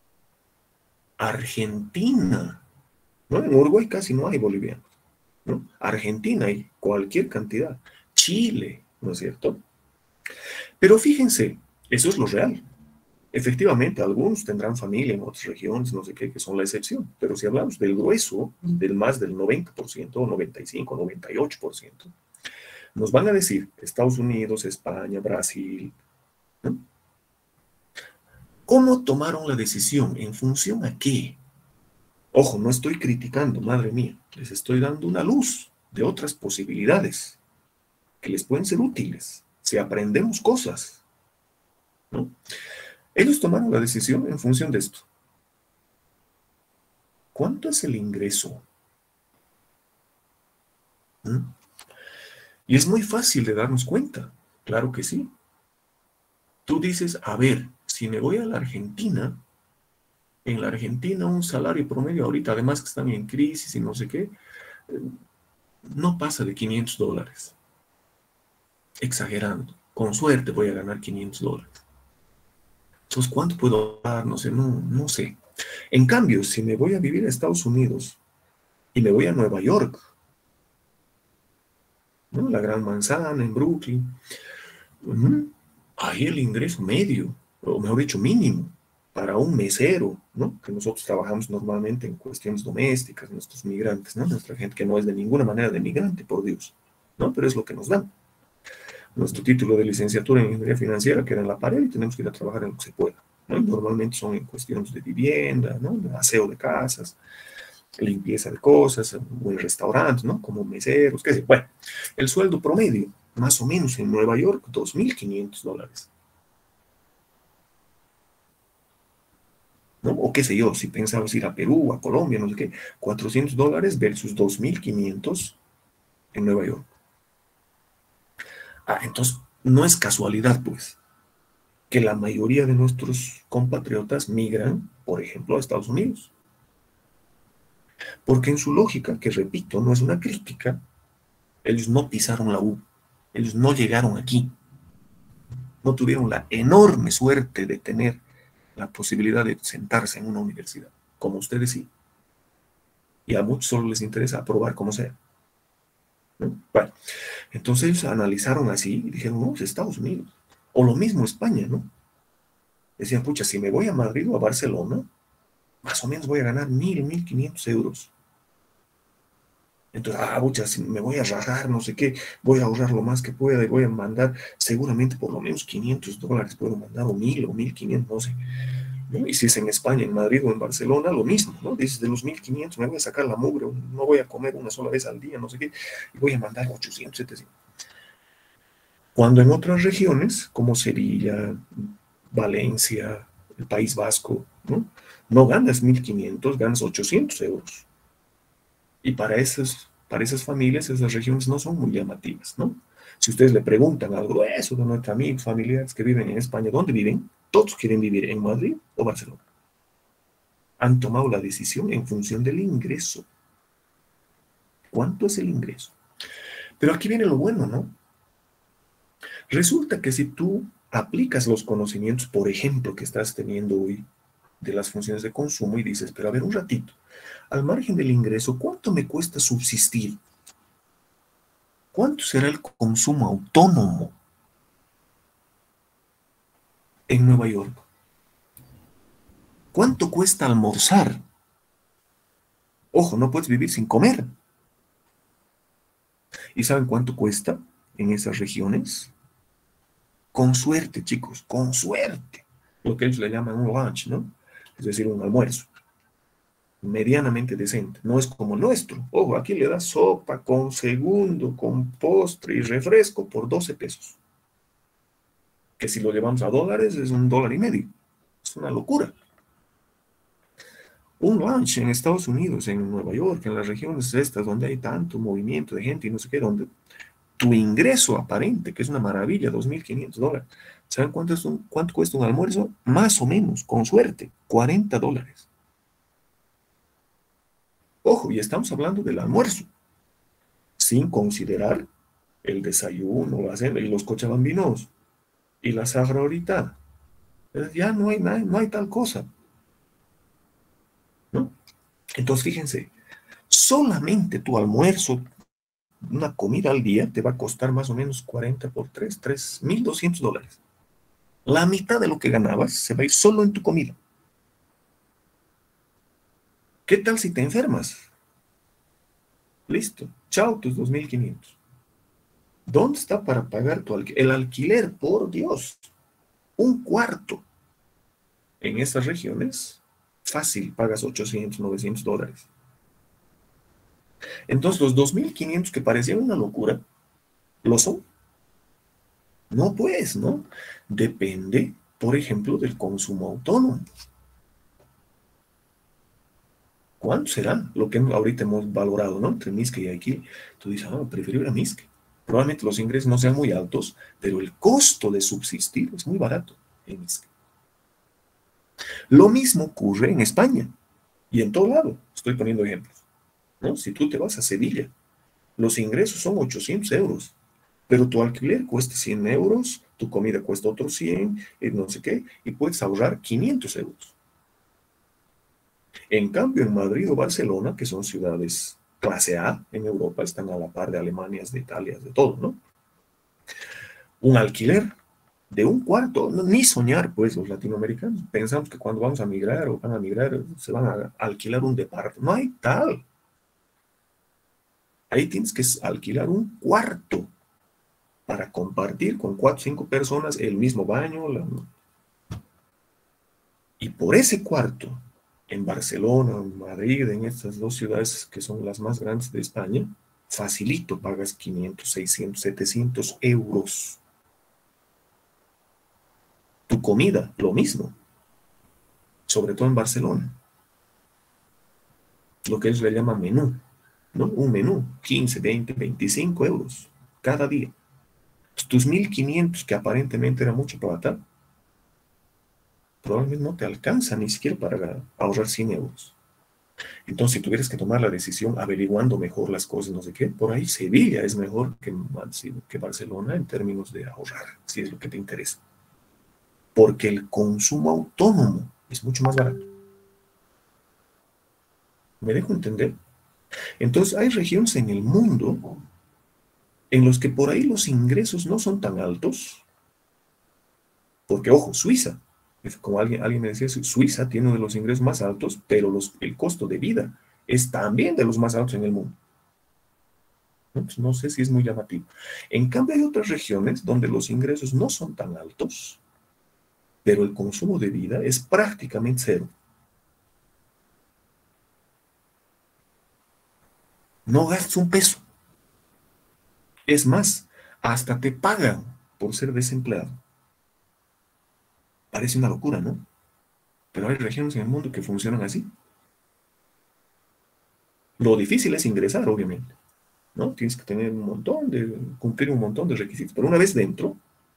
Argentina, ¿no? En Uruguay casi no hay bolivianos, ¿no? Argentina hay cualquier cantidad. Chile, ¿no es cierto? Pero fíjense, eso es lo real. Efectivamente, algunos tendrán familia en otras regiones, no sé qué, que son la excepción. Pero si hablamos del grueso, del más del 90%, 95, 98%, nos van a decir Estados Unidos, España, Brasil, ¿no? ¿Cómo tomaron la decisión? ¿En función a qué? Ojo, no estoy criticando, madre mía. Les estoy dando una luz de otras posibilidades que les pueden ser útiles si aprendemos cosas, ¿no? Ellos tomaron la decisión en función de esto. ¿Cuánto es el ingreso? ¿Mm? Y es muy fácil de darnos cuenta, claro que sí. Tú dices, a ver, si me voy a la Argentina, en la Argentina un salario promedio ahorita, además que están en crisis y no sé qué, no pasa de $500. Exagerando. Con suerte voy a ganar $500. Entonces, ¿cuánto puedo dar? No sé, no sé. En cambio, si me voy a vivir a Estados Unidos y me voy a Nueva York, ¿no? La Gran Manzana, en Brooklyn, ahí el ingreso medio, o mejor dicho, mínimo, para un mesero, ¿no? Que nosotros trabajamos normalmente en cuestiones domésticas, nuestros migrantes, ¿no? Nuestra gente que no es de ninguna manera de migrante, por Dios, ¿no? Pero es lo que nos dan. Nuestro título de licenciatura en ingeniería financiera queda en la pared y tenemos que ir a trabajar en lo que se pueda, ¿no? Y normalmente son en cuestiones de vivienda, ¿no? De aseo de casas, limpieza de cosas, o en restaurantes, ¿no? Como meseros, qué sé. Bueno, el sueldo promedio, más o menos en Nueva York, $2.500. ¿No? O qué sé yo, si pensabas ir a Perú, a Colombia, no sé qué, $400 versus 2.500 en Nueva York. Entonces, no es casualidad, pues, que la mayoría de nuestros compatriotas migran, por ejemplo, a Estados Unidos. Porque en su lógica, que repito, no es una crítica, ellos no pisaron la U, ellos no llegaron aquí, no tuvieron la enorme suerte de tener la posibilidad de sentarse en una universidad, como ustedes sí. Y a muchos solo les interesa aprobar como sea, ¿no? Bueno, entonces ellos analizaron así y dijeron, no, es Estados Unidos. O lo mismo España, ¿no? Decían, pucha, si me voy a Madrid o a Barcelona, más o menos voy a ganar 1.500 euros. Entonces, pucha, si me voy a rajar, no sé qué, voy a ahorrar lo más que pueda y voy a mandar seguramente por lo menos $500, puedo mandar o 1.000 o 1.500, no sé, ¿no? Y si es en España, en Madrid o en Barcelona, lo mismo, ¿no? Dices, de los 1.500 me voy a sacar la mugre, no voy a comer una sola vez al día, no sé qué, y voy a mandar 800, 700. Cuando en otras regiones, como Sevilla, Valencia, el País Vasco, ¿no? No ganas 1.500, ganas 800 euros. Y para esas familias, esas regiones no son muy llamativas, ¿no? Si ustedes le preguntan al grueso de nuestros amigos, familiares que viven en España, ¿dónde viven? Todos quieren vivir en Madrid o Barcelona. Han tomado la decisión en función del ingreso. ¿Cuánto es el ingreso? Pero aquí viene lo bueno, ¿no? Resulta que si tú aplicas los conocimientos, por ejemplo, que estás teniendo hoy de las funciones de consumo y dices, pero a ver un ratito, al margen del ingreso, ¿cuánto me cuesta subsistir? ¿Cuánto será el consumo autónomo en Nueva York? ¿Cuánto cuesta almorzar? Ojo, no puedes vivir sin comer. ¿Y saben cuánto cuesta en esas regiones? Con suerte, chicos, con suerte. Lo que ellos le llaman un lunch, ¿no? Es decir, un almuerzo medianamente decente. No es como el nuestro. Ojo, aquí le das sopa con segundo, con postre y refresco por 12 pesos. Que si lo llevamos a dólares es $1.50. Es una locura. Un lunch en Estados Unidos, en Nueva York, en las regiones estas donde hay tanto movimiento de gente y no sé qué, donde tu ingreso aparente, que es una maravilla, $2.500. ¿Saben cuánto cuesta un almuerzo? Más o menos, con suerte, $40. Ojo, y estamos hablando del almuerzo, sin considerar el desayuno, la cena y los cochabambinos y la saharauita. Ya no hay, no hay tal cosa, ¿no? Entonces, fíjense, solamente tu almuerzo, una comida al día, te va a costar más o menos 40 por 3, $3.200. La mitad de lo que ganabas se va a ir solo en tu comida. ¿Qué tal si te enfermas? Listo, chao tus 2.500. ¿Dónde está para pagar el alquiler? Por Dios, un cuarto. en estas regiones, fácil, pagas 800, $900. Entonces, los 2.500 que parecían una locura, ¿lo son? No, pues, ¿no? Depende, por ejemplo, del consumo autónomo. ¿Cuánto será lo que ahorita hemos valorado, ¿no? Entre Misque y Guayaquil. Tú dices, prefiero ir a Misque. Probablemente los ingresos no sean muy altos, pero el costo de subsistir es muy barato en Misque. Lo mismo ocurre en España y en todo lado. Estoy poniendo ejemplos, ¿no? Si tú te vas a Sevilla, los ingresos son 800 euros, pero tu alquiler cuesta 100 euros, tu comida cuesta otros 100, no sé qué, y puedes ahorrar 500 euros. En cambio, en Madrid o Barcelona, que son ciudades clase A en Europa, están a la par de Alemania, de Italia, de todo, ¿no? Un alquiler de un cuarto, ni soñar, pues, los latinoamericanos. Pensamos que cuando vamos a migrar o van a migrar, se van a alquilar un departamento. No hay tal. Ahí tienes que alquilar un cuarto para compartir con 4 o 5 personas el mismo baño. Y por ese cuarto, en Barcelona, en Madrid, en estas dos ciudades que son las más grandes de España, facilito pagas 500, 600, 700 euros. Tu comida, lo mismo. Sobre todo en Barcelona. Lo que ellos le llaman menú, ¿no? Un menú, 15, 20, 25 euros cada día. Tus 1.500, que aparentemente era mucha plata, probablemente no te alcanza ni siquiera para ahorrar 100 euros. Entonces, si tuvieras que tomar la decisión averiguando mejor las cosas, no sé qué, por ahí Sevilla es mejor que Barcelona en términos de ahorrar, si es lo que te interesa. Porque el consumo autónomo es mucho más barato. ¿Me dejo entender? Entonces, hay regiones en el mundo en los que por ahí los ingresos no son tan altos, porque, ojo, Suiza, como alguien me decía, Suiza tiene uno de los ingresos más altos, pero el costo de vida es también de los más altos en el mundo. No sé si es muy llamativo. En cambio, hay otras regiones donde los ingresos no son tan altos, pero el consumo de vida es prácticamente cero. No gastas un peso. Es más, hasta te pagan por ser desempleado. Parece una locura, ¿no? Pero hay regiones en el mundo que funcionan así. Lo difícil es ingresar, obviamente, ¿no? Tienes que tener cumplir un montón de requisitos. Pero una vez dentro,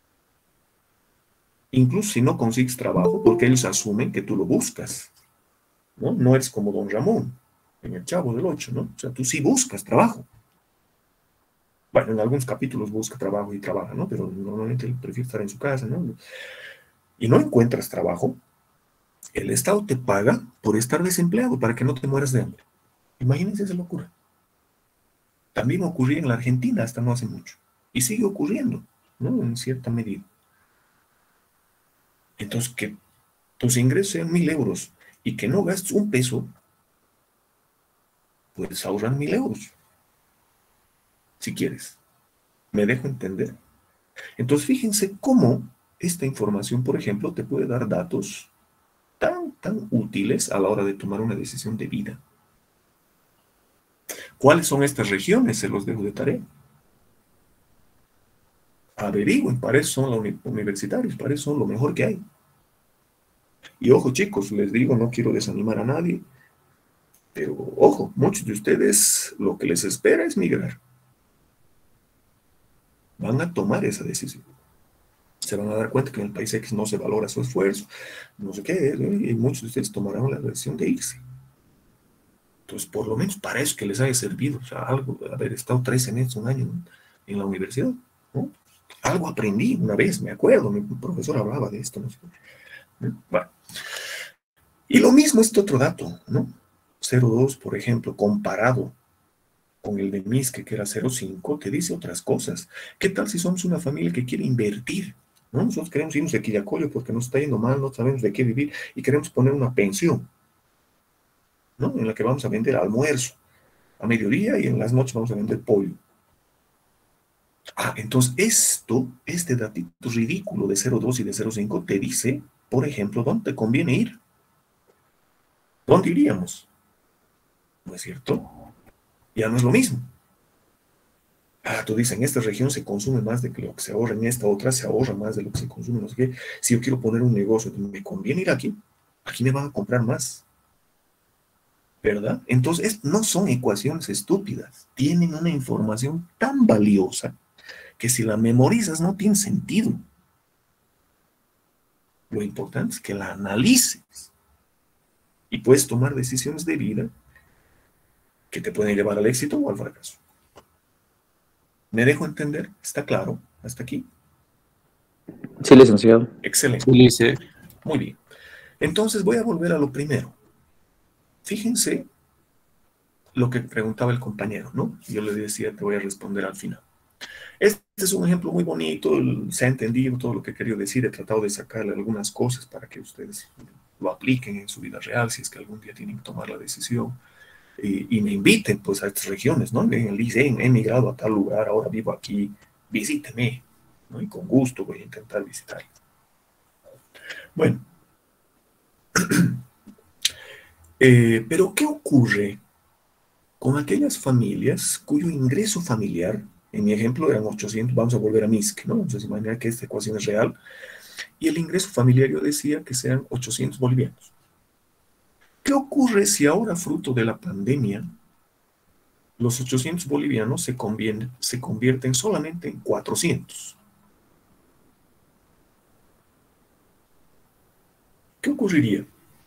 incluso si no consigues trabajo, porque ellos asumen que tú lo buscas, ¿no? No eres como Don Ramón, en El Chavo del Ocho, ¿no? O sea, tú sí buscas trabajo. Bueno, en algunos capítulos busca trabajo y trabaja, ¿no? Pero normalmente él prefiere estar en su casa, ¿no? Y no encuentras trabajo, el Estado te paga por estar desempleado, para que no te mueras de hambre. Imagínense esa locura. También ocurría en la Argentina hasta no hace mucho. Y sigue ocurriendo, ¿no? En cierta medida. Entonces, que tus ingresos sean 1.000 euros y que no gastes un peso, puedes ahorrar 1.000 euros. Si quieres. ¿Me dejo entender? Entonces, fíjense cómo esta información, por ejemplo, te puede dar datos tan útiles a la hora de tomar una decisión de vida. ¿Cuáles son estas regiones? Se los dejo de tarea. Averigüen, para eso son los universitarios, para eso son lo mejor que hay. Y ojo, chicos, les digo, no quiero desanimar a nadie, pero ojo, muchos de ustedes lo que les espera es migrar. Van a tomar esa decisión. Se van a dar cuenta que en el país X no se valora su esfuerzo, no sé qué, y muchos de ustedes tomarán la decisión de irse. Entonces, por lo menos para eso que les haya servido, o sea, algo, haber estado 3 semestres, un año en la universidad, ¿no? Algo aprendí una vez, me acuerdo, mi profesor hablaba de esto, no sé. Bueno. Y lo mismo este otro dato, ¿no? 0,2, por ejemplo, comparado con el de Misque, que era 0,5, te dice otras cosas. ¿Qué tal si somos una familia que quiere invertir? ¿No? Nosotros queremos irnos de Quillacollo porque nos está yendo mal, no sabemos de qué vivir y queremos poner una pensión, ¿no? En la que vamos a vender almuerzo a mediodía y en las noches vamos a vender pollo. Entonces este datito ridículo de 0,2 y de 0,5 te dice por ejemplo, ¿dónde te conviene ir? ¿Dónde iríamos? ¿No es cierto? Ya no es lo mismo. Ah, tú dices, en esta región se consume más de lo que se ahorra, en esta otra se ahorra más de lo que se consume, no sé qué. Si yo quiero poner un negocio, ¿me conviene ir aquí? Aquí me van a comprar más, ¿verdad? Entonces, no son ecuaciones estúpidas, tienen una información tan valiosa que si la memorizas no tiene sentido. Lo importante es que la analices y puedes tomar decisiones de vida que te pueden llevar al éxito o al fracaso. ¿Me dejo entender? ¿Está claro? ¿Hasta aquí? Sí, licenciado. Excelente. Sí, Lice. Muy bien. Entonces voy a volver a lo primero. Fíjense lo que preguntaba el compañero, ¿no? Yo le decía, te voy a responder al final. Este es un ejemplo muy bonito, se ha entendido todo lo que he querido decir, he tratado de sacarle algunas cosas para que ustedes lo apliquen en su vida real, si es que algún día tienen que tomar la decisión, y me inviten pues a estas regiones, ¿no? Me dicen, he emigrado a tal lugar, ahora vivo aquí, visíteme, ¿no? Y con gusto voy a intentar visitar. Bueno, pero ¿qué ocurre con aquellas familias cuyo ingreso familiar, en mi ejemplo eran 800, vamos a volver a MISC, ¿no? Entonces imagina que esta ecuación es real, y el ingreso familiar yo decía que sean 800 bolivianos. ¿Qué ocurre si ahora, fruto de la pandemia, los 800 bolivianos se convierten solamente en 400? ¿Qué ocurriría?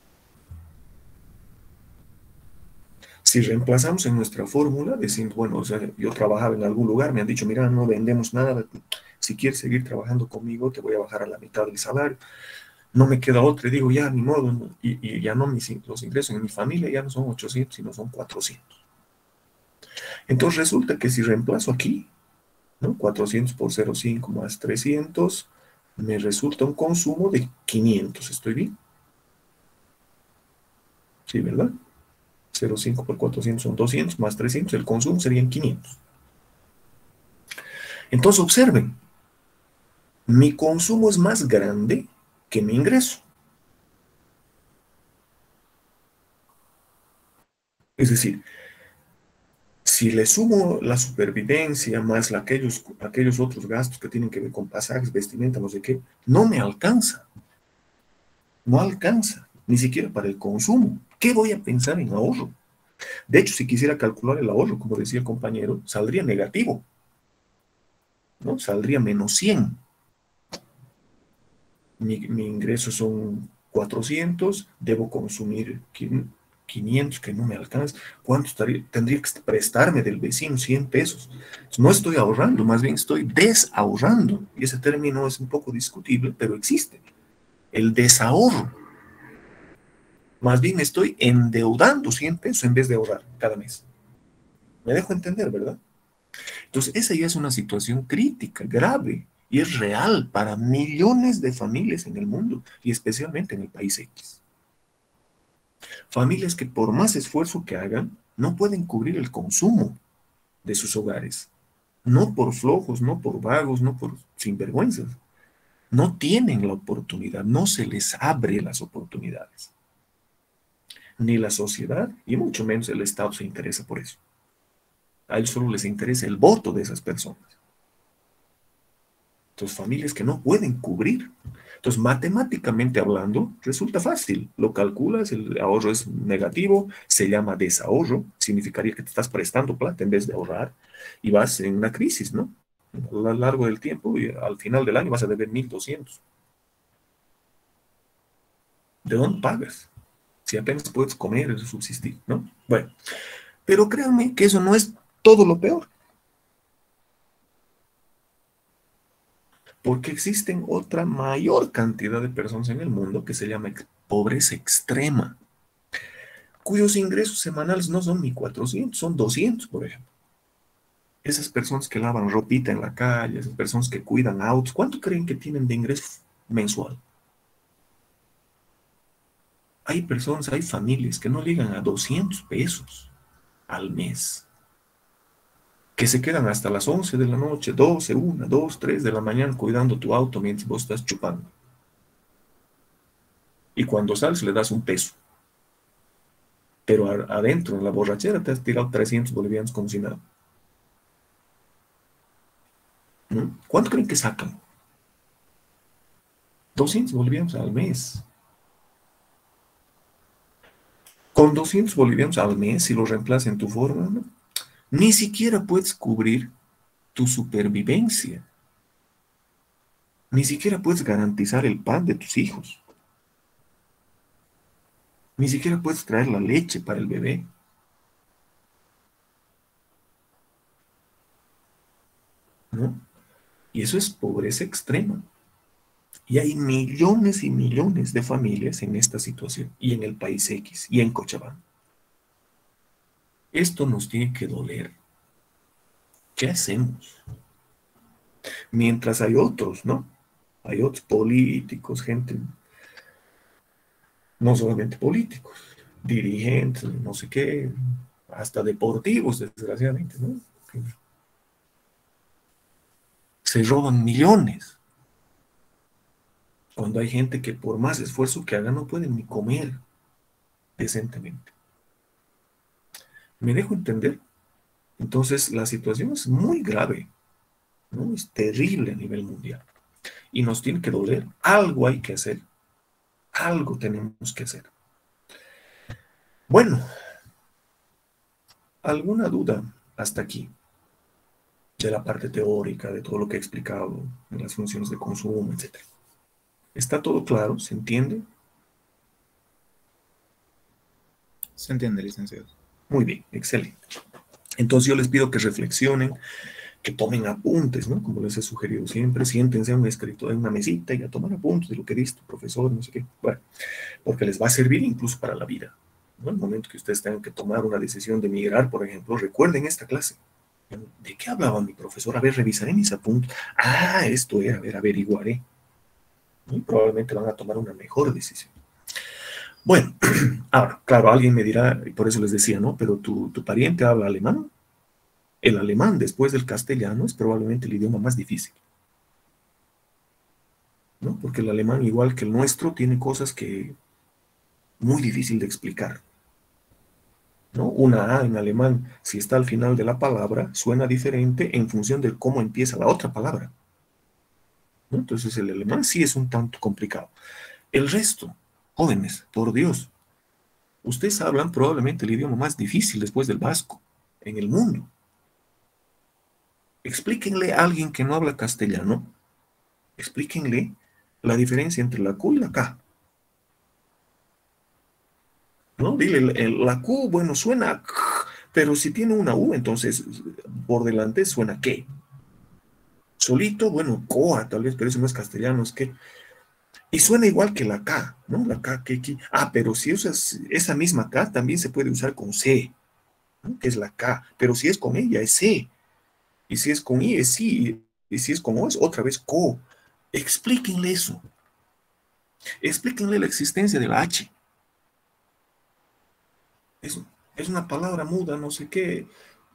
Si reemplazamos en nuestra fórmula, decimos, bueno, o sea, yo trabajaba en algún lugar, me han dicho, mira, no vendemos nada, si quieres seguir trabajando conmigo, te voy a bajar a la mitad del salario. No me queda otra, y digo, ya, ni modo, ¿no? Y ya no, los ingresos en mi familia ya no son 800, sino son 400. Entonces resulta que si reemplazo aquí, ¿no? 400 por 0,5 más 300, me resulta un consumo de 500, ¿estoy bien? Sí, ¿verdad? 0,5 por 400 son 200, más 300, el consumo serían 500. Entonces observen, mi consumo es más grande que mi ingreso. Es decir, si le sumo la supervivencia más aquellos otros gastos que tienen que ver con pasajes, vestimenta, no sé qué, no me alcanza. No alcanza, ni siquiera para el consumo. ¿Qué voy a pensar en ahorro? De hecho, si quisiera calcular el ahorro, como decía el compañero, saldría negativo, ¿no? Saldría menos 100. Mi ingreso son 400, debo consumir 500, que no me alcanza. ¿Cuánto tendría que prestarme del vecino? 100 pesos. No estoy ahorrando, más bien estoy desahorrando. Y ese término es un poco discutible, pero existe. El desahorro. Más bien estoy endeudando 100 pesos en vez de ahorrar cada mes. Me dejo entender, ¿verdad? Entonces, esa ya es una situación crítica, grave, y es real para millones de familias en el mundo, y especialmente en el país X. Familias que por más esfuerzo que hagan, no pueden cubrir el consumo de sus hogares. No por flojos, no por vagos, no por sinvergüenzas. No tienen la oportunidad, no se les abre las oportunidades. Ni la sociedad, y mucho menos el Estado se interesa por eso. A ellos solo les interesa el voto de esas personas. Entonces, familias que no pueden cubrir. Entonces, matemáticamente hablando, resulta fácil. Lo calculas, el ahorro es negativo, se llama desahorro, significaría que te estás prestando plata en vez de ahorrar, y vas en una crisis, ¿no? A lo largo del tiempo, y al final del año vas a deber 1.200. ¿De dónde pagas? Si apenas puedes comer y subsistir, ¿no? Bueno, pero créanme que eso no es todo lo peor. Porque existen otra mayor cantidad de personas en el mundo que se llama pobreza extrema, cuyos ingresos semanales no son ni 400, son 200, por ejemplo. Esas personas que lavan ropita en la calle, esas personas que cuidan autos, ¿cuánto creen que tienen de ingreso mensual? Hay personas, hay familias que no llegan a 200 pesos al mes, que se quedan hasta las 11 de la noche, 12, 1, 2, 3 de la mañana cuidando tu auto mientras vos estás chupando. Y cuando sales le das un peso. Pero adentro, en la borrachera, te has tirado 300 bolivianos como si nada. ¿No? ¿Cuánto creen que sacan? 200 bolivianos al mes. Con 200 bolivianos al mes, si lo reemplazas en tu forma, ¿no? Ni siquiera puedes cubrir tu supervivencia. Ni siquiera puedes garantizar el pan de tus hijos. Ni siquiera puedes traer la leche para el bebé. ¿No? Y eso es pobreza extrema. Y hay millones y millones de familias en esta situación, y en el país X, y en Cochabamba. Esto nos tiene que doler. ¿Qué hacemos? Mientras hay otros, ¿no? Hay otros políticos, gente, no solamente políticos, dirigentes, no sé qué, hasta deportivos, desgraciadamente, ¿no? Que se roban millones. Cuando hay gente que por más esfuerzo que haga no pueden ni comer decentemente. ¿Me dejo entender? Entonces la situación es muy grave, ¿no? Es terrible a nivel mundial. Y nos tiene que doler. Algo hay que hacer. Algo tenemos que hacer. Bueno, ¿alguna duda hasta aquí? De la parte teórica, de todo lo que he explicado, de las funciones de consumo, etcétera. ¿Está todo claro? ¿Se entiende? Se entiende, licenciado. Muy bien, excelente. Entonces yo les pido que reflexionen, que tomen apuntes, ¿no? Como les he sugerido siempre, siéntense en un escritorio, en una mesita y a tomar apuntes de lo que dice tu profesor, no sé qué. Bueno, porque les va a servir incluso para la vida, ¿no? El momento que ustedes tengan que tomar una decisión de migrar, por ejemplo, recuerden esta clase. ¿De qué hablaba mi profesor? A ver, revisaré mis apuntes. Ah, esto era, a ver, averiguaré. Y probablemente van a tomar una mejor decisión. Bueno, ahora, claro, alguien me dirá, y por eso les decía, ¿no? Pero tu pariente habla alemán. El alemán, después del castellano, es probablemente el idioma más difícil, ¿no? Porque el alemán, igual que el nuestro, tiene cosas que muy difícil de explicar, ¿no? Una A en alemán, si está al final de la palabra, suena diferente en función de cómo empieza la otra palabra, ¿no? Entonces el alemán sí es un tanto complicado. El resto, jóvenes, por Dios, ustedes hablan probablemente el idioma más difícil después del vasco en el mundo. Explíquenle a alguien que no habla castellano, explíquenle la diferencia entre la Q y la K. ¿No? Dile, la Q, bueno, suena K, pero si tiene una U, entonces por delante suena que. Solito, bueno, coa, tal vez, pero eso no es castellano, es que. Y suena igual que la K, ¿no? La K, que. Ah, pero si usas esa misma K, también se puede usar con C, ¿no? Que es la K, pero si es con ella, es C. Y si es con I, es sí. Y si es con O, es otra vez co. Explíquenle eso. Explíquenle la existencia de la H. Es una palabra muda, no sé qué.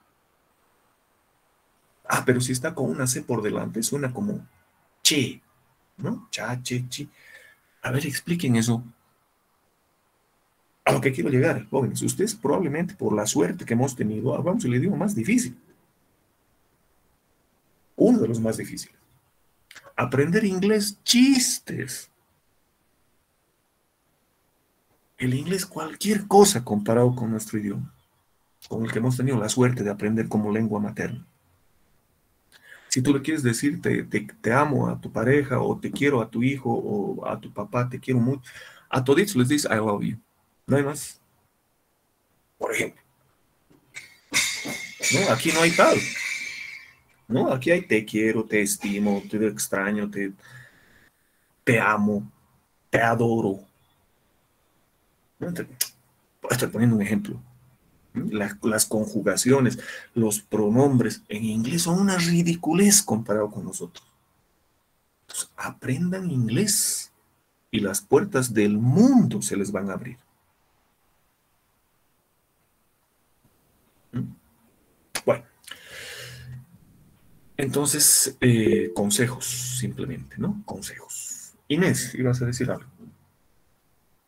Ah, pero si está con una C por delante, suena como che, ¿no? Cha, che, chi. A ver, expliquen eso. A lo que quiero llegar, jóvenes. Ustedes probablemente por la suerte que hemos tenido, hablamos el idioma más difícil. Uno de los más difíciles. Aprender inglés, chistes. El inglés, cualquier cosa comparado con nuestro idioma, con el que hemos tenido la suerte de aprender como lengua materna. Si tú le quieres decir te amo a tu pareja, o te quiero a tu hijo, o a tu papá, te quiero mucho, a toditos les dices I love you. No hay más. Por ejemplo. No, aquí no hay tal. No, aquí hay te quiero, te estimo, te extraño, te amo, te adoro. ¿No? Estoy poniendo un ejemplo. Las conjugaciones, los pronombres en inglés son una ridiculez comparado con nosotros. Entonces, aprendan inglés y las puertas del mundo se les van a abrir. Bueno, entonces, consejos simplemente, ¿no? Consejos. Inés, ibas a decir algo.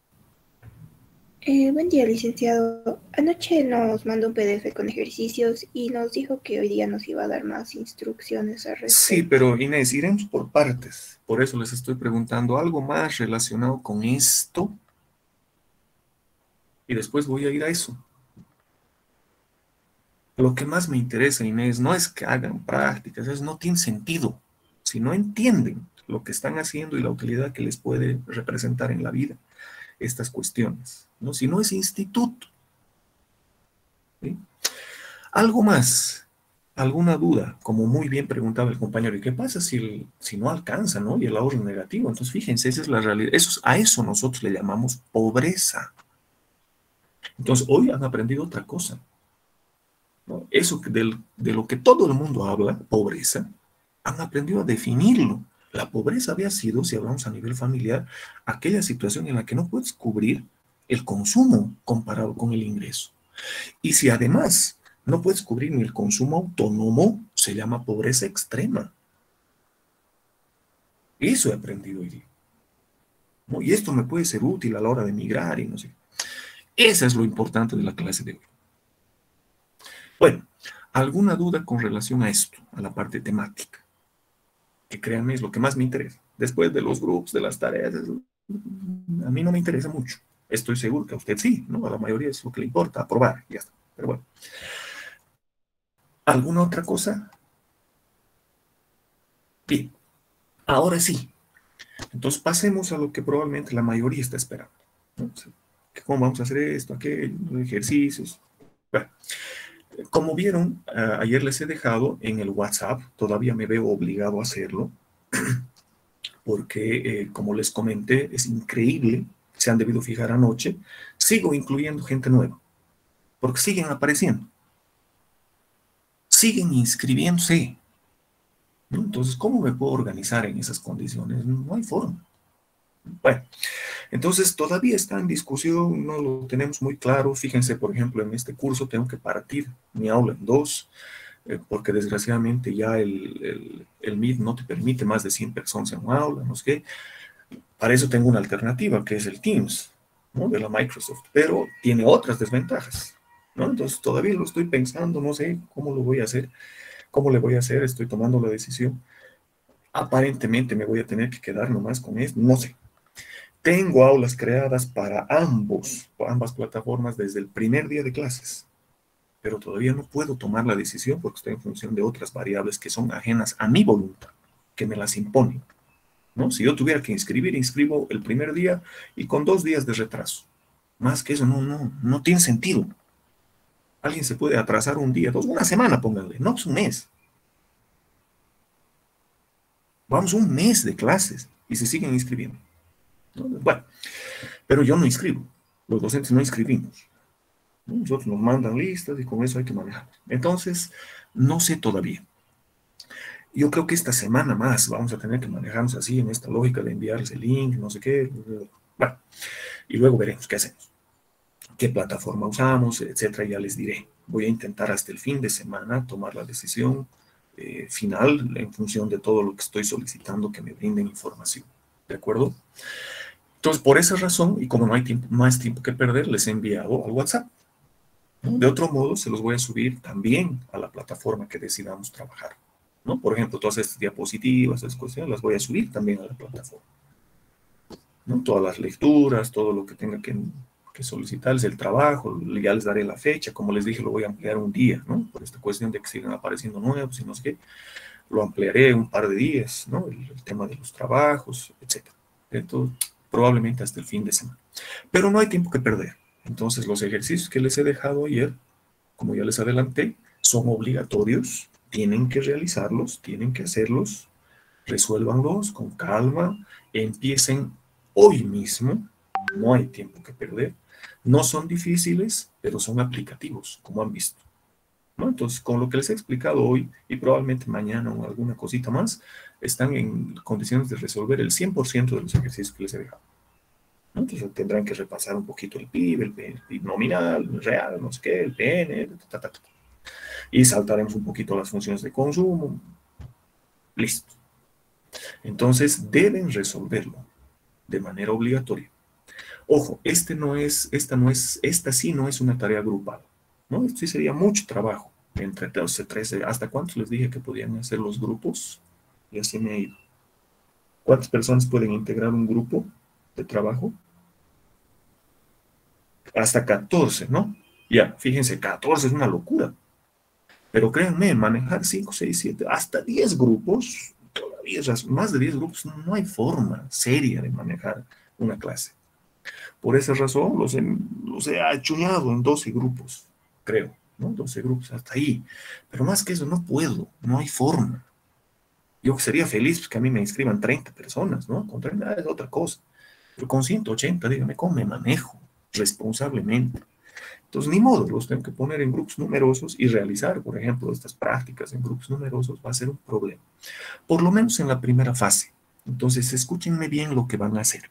Buen día, licenciado. Anoche nos mandó un PDF con ejercicios y nos dijo que hoy día nos iba a dar más instrucciones al Sí, respecto. pero Inés, iremos por partes. Por eso les estoy preguntando algo más relacionado con esto y después voy a ir a eso. Lo que más me interesa, Inés, no es que hagan prácticas, eso no tiene sentido. Si no entienden lo que están haciendo y la utilidad que les puede representar en la vida estas cuestiones, ¿no? Si no es instituto. ¿Sí? Algo más, alguna duda, como muy bien preguntaba el compañero, ¿y qué pasa si no alcanza, ¿no? Y el ahorro es negativo. Entonces, fíjense, esa es la realidad. A eso nosotros le llamamos pobreza. Entonces, hoy han aprendido otra cosa, ¿no? Eso de lo que todo el mundo habla, pobreza, han aprendido a definirlo. La pobreza había sido, si hablamos a nivel familiar, aquella situación en la que no puedes cubrir el consumo comparado con el ingreso. Y si además no puedes cubrir ni el consumo autónomo, se llama pobreza extrema. Eso he aprendido hoy día, ¿no? Y esto me puede ser útil a la hora de migrar y no sé. Eso es lo importante de la clase de hoy. Bueno, ¿alguna duda con relación a esto, a la parte temática? Que créanme es lo que más me interesa. Después de los grupos, de las tareas, a mí no me interesa mucho. Estoy seguro que a usted sí, ¿no? A la mayoría es lo que le importa, aprobar, y ya está. Pero bueno. ¿Alguna otra cosa? Bien, ahora sí. Entonces pasemos a lo que probablemente la mayoría está esperando, ¿no? O sea, ¿cómo vamos a hacer esto, aquello, ejercicios? Bueno, como vieron, ayer les he dejado en el WhatsApp, todavía me veo obligado a hacerlo, porque como les comenté, es increíble, se han debido fijar anoche, sigo incluyendo gente nueva, porque siguen apareciendo, siguen inscribiéndose, ¿no? Entonces, ¿cómo me puedo organizar en esas condiciones? No hay forma. Bueno, entonces todavía está en discusión, no lo tenemos muy claro. Fíjense, por ejemplo, en este curso tengo que partir mi aula en dos, porque desgraciadamente ya el Meet no te permite más de 100 personas en un aula, no sé qué. Para eso tengo una alternativa, que es el Teams, ¿no? De la Microsoft, pero tiene otras desventajas, ¿no? Entonces todavía lo estoy pensando, no sé cómo lo voy a hacer, cómo le voy a hacer, estoy tomando la decisión. Aparentemente me voy a tener que quedar nomás con esto, no sé. Tengo aulas creadas para ambas plataformas desde el primer día de clases, pero todavía no puedo tomar la decisión porque estoy en función de otras variables que son ajenas a mi voluntad, que me las imponen, ¿no? Si yo tuviera que inscribir, inscribo el primer día y con 2 días de retraso. Más que eso no tiene sentido. Alguien se puede atrasar un día, dos, una semana, pónganle, no es un mes. Vamos un mes de clases y se siguen inscribiendo, ¿no? Bueno, pero yo no inscribo, los docentes no inscribimos. Nosotros nos mandan listas y con eso hay que manejar. Entonces, no sé todavía. Yo creo que esta semana más vamos a tener que manejarnos así en esta lógica de enviarles el link, no sé qué. Bueno, y luego veremos qué hacemos, qué plataforma usamos, etcétera. Ya les diré. Voy a intentar hasta el fin de semana tomar la decisión final en función de todo lo que estoy solicitando que me brinden información. ¿De acuerdo? Entonces, por esa razón, y como no hay más tiempo que perder, les he enviado al WhatsApp, ¿no? De otro modo, se los voy a subir también a la plataforma que decidamos trabajar, ¿no? Por ejemplo, todas estas diapositivas, estas cuestiones, las voy a subir también a la plataforma, ¿no? Todas las lecturas, todo lo que tenga que solicitarles, el trabajo, ya les daré la fecha, como les dije, lo voy a ampliar un día, ¿no? Por esta cuestión de que sigan apareciendo nuevos y no sé qué, lo ampliaré un par de días, ¿no? El tema de los trabajos, etcétera. Entonces, probablemente hasta el fin de semana. Pero no hay tiempo que perder. Entonces, los ejercicios que les he dejado ayer, como ya les adelanté, son obligatorios, tienen que realizarlos, tienen que hacerlos, resuélvanlos con calma, empiecen hoy mismo, no hay tiempo que perder, no son difíciles, pero son aplicativos, como han visto, ¿no? Entonces, con lo que les he explicado hoy y probablemente mañana o alguna cosita más, están en condiciones de resolver el 100% de los ejercicios que les he dejado, ¿no? Entonces tendrán que repasar un poquito el PIB, el PIB nominal, el real, no sé qué, el PN, y saltaremos un poquito las funciones de consumo. Listo. Entonces deben resolverlo de manera obligatoria. Ojo, esta sí no es una tarea grupal, ¿no? Esto sí sería mucho trabajo entre 12, 13, ¿hasta cuántos les dije que podían hacer los grupos? Y así me he ido. ¿Cuántas personas pueden integrar un grupo de trabajo? Hasta 14, ¿no? Ya, fíjense, 14 es una locura. Pero créanme, manejar 5, 6, 7, hasta 10 grupos, todavía más de 10 grupos, no hay forma seria de manejar una clase. Por esa razón los he achuñado en 12 grupos, creo, ¿no? 12 grupos, hasta ahí. Pero más que eso, no puedo, no hay forma. Yo sería feliz pues, que a mí me inscriban 30 personas, ¿no? Con 30 es otra cosa. Pero con 180, dígame, ¿cómo me manejo responsablemente? Entonces, ni modo, los tengo que poner en grupos numerosos y realizar, por ejemplo, estas prácticas en grupos numerosos va a ser un problema. Por lo menos en la primera fase. Entonces, escúchenme bien lo que van a hacer.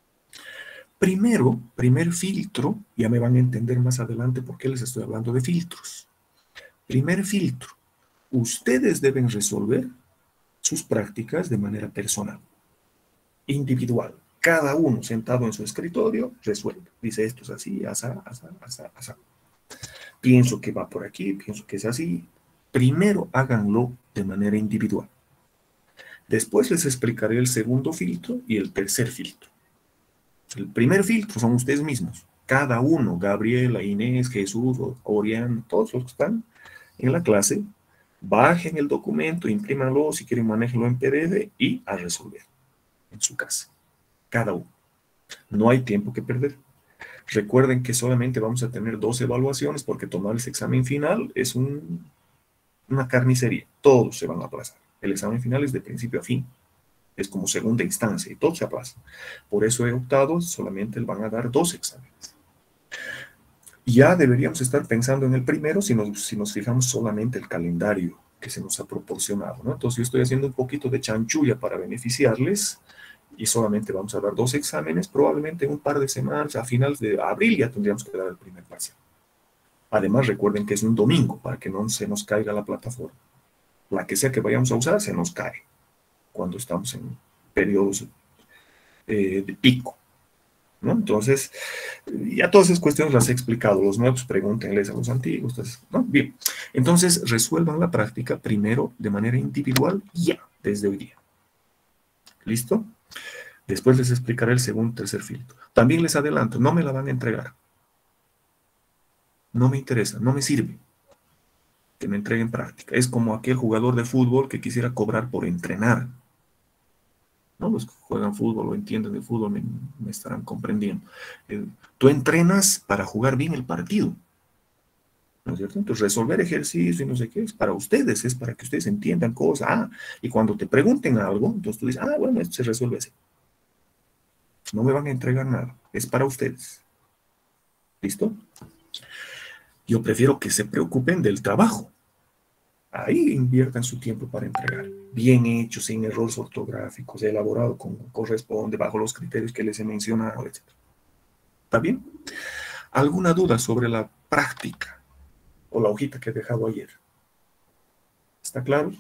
Primero, primer filtro, ya me van a entender más adelante por qué les estoy hablando de filtros. Primer filtro, ustedes deben resolver sus prácticas de manera personal, individual. Cada uno sentado en su escritorio resuelve. Dice esto es así, asá, asá, asá, asá. Pienso que va por aquí, pienso que es así. Primero háganlo de manera individual. Después les explicaré el segundo filtro y el tercer filtro. El primer filtro son ustedes mismos. Cada uno, Gabriela, Inés, Jesús, Orián, todos los que están en la clase, bajen el documento, imprímanlo, si quieren manéjenlo en PDF y a resolver en su casa. Cada uno. No hay tiempo que perder. Recuerden que solamente vamos a tener 2 evaluaciones porque tomar ese examen final es una carnicería. Todos se van a aplazar. El examen final es de principio a fin. Es como segunda instancia y todo se aplaza. Por eso he optado, solamente van a dar 2 exámenes. Ya deberíamos estar pensando en el primero si nos fijamos solamente el calendario que se nos ha proporcionado, ¿no? Entonces yo estoy haciendo un poquito de chanchulla para beneficiarles y solamente vamos a dar 2 exámenes, probablemente en un par de semanas, a finales de abril ya tendríamos que dar el primer parcial. Además recuerden que es un domingo para que no se nos caiga la plataforma. La que sea que vayamos a usar se nos cae cuando estamos en periodos de pico, ¿no? Entonces, ya todas esas cuestiones las he explicado. Los nuevos pregúntenles a los antiguos, ¿no? Bien, entonces resuelvan la práctica primero de manera individual ya, desde hoy día. ¿Listo? Después les explicaré el segundo y tercer filtro. También les adelanto, no me la van a entregar. No me interesa, no me sirve que me entreguen práctica. Es como aquel jugador de fútbol que quisiera cobrar por entrenar. ¿No? Los que juegan fútbol o entienden de fútbol me estarán comprendiendo. Tú entrenas para jugar bien el partido, ¿no es cierto? Entonces, resolver ejercicio y no sé qué es para ustedes, es para que ustedes entiendan cosas. Y cuando te pregunten algo, entonces tú dices, bueno, esto se resuelve así. No me van a entregar nada, es para ustedes. ¿Listo? Yo prefiero que se preocupen del trabajo. Ahí inviertan su tiempo para entregar. Bien hecho, sin errores ortográficos, elaborado como corresponde, bajo los criterios que les he mencionado, etc. ¿Está bien? ¿Alguna duda sobre la práctica o la hojita que he dejado ayer? ¿Está claro?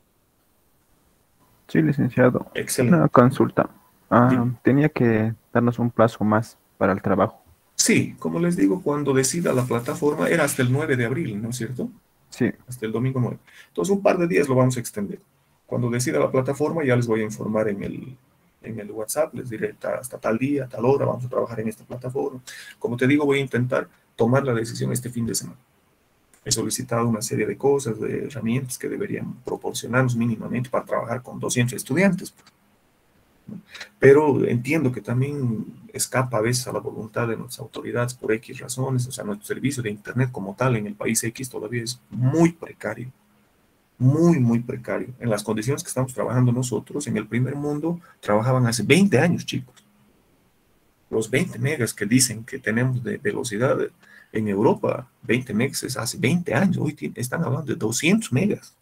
Sí, licenciado. Excelente. Una consulta. Dime. Tenía que darnos un plazo más para el trabajo. Sí, como les digo, cuando decida la plataforma, era hasta el 9 de abril, ¿no es cierto? Sí. Hasta el domingo 9. Entonces, un par de días lo vamos a extender. Cuando decida la plataforma, ya les voy a informar en el WhatsApp, les diré hasta tal día, tal hora, vamos a trabajar en esta plataforma. Como te digo, voy a intentar tomar la decisión este fin de semana. He solicitado una serie de cosas, de herramientas que deberían proporcionarnos mínimamente para trabajar con 200 estudiantes. Pero entiendo que también escapa a veces a la voluntad de nuestras autoridades por X razones. O sea, nuestro servicio de Internet como tal en el país X todavía es muy precario. Muy, muy precario. En las condiciones que estamos trabajando nosotros, en el primer mundo, trabajaban hace 20 años, chicos. Los 20 megas que dicen que tenemos de velocidad en Europa, 20 megas es hace 20 años. Hoy están hablando de 200 megas.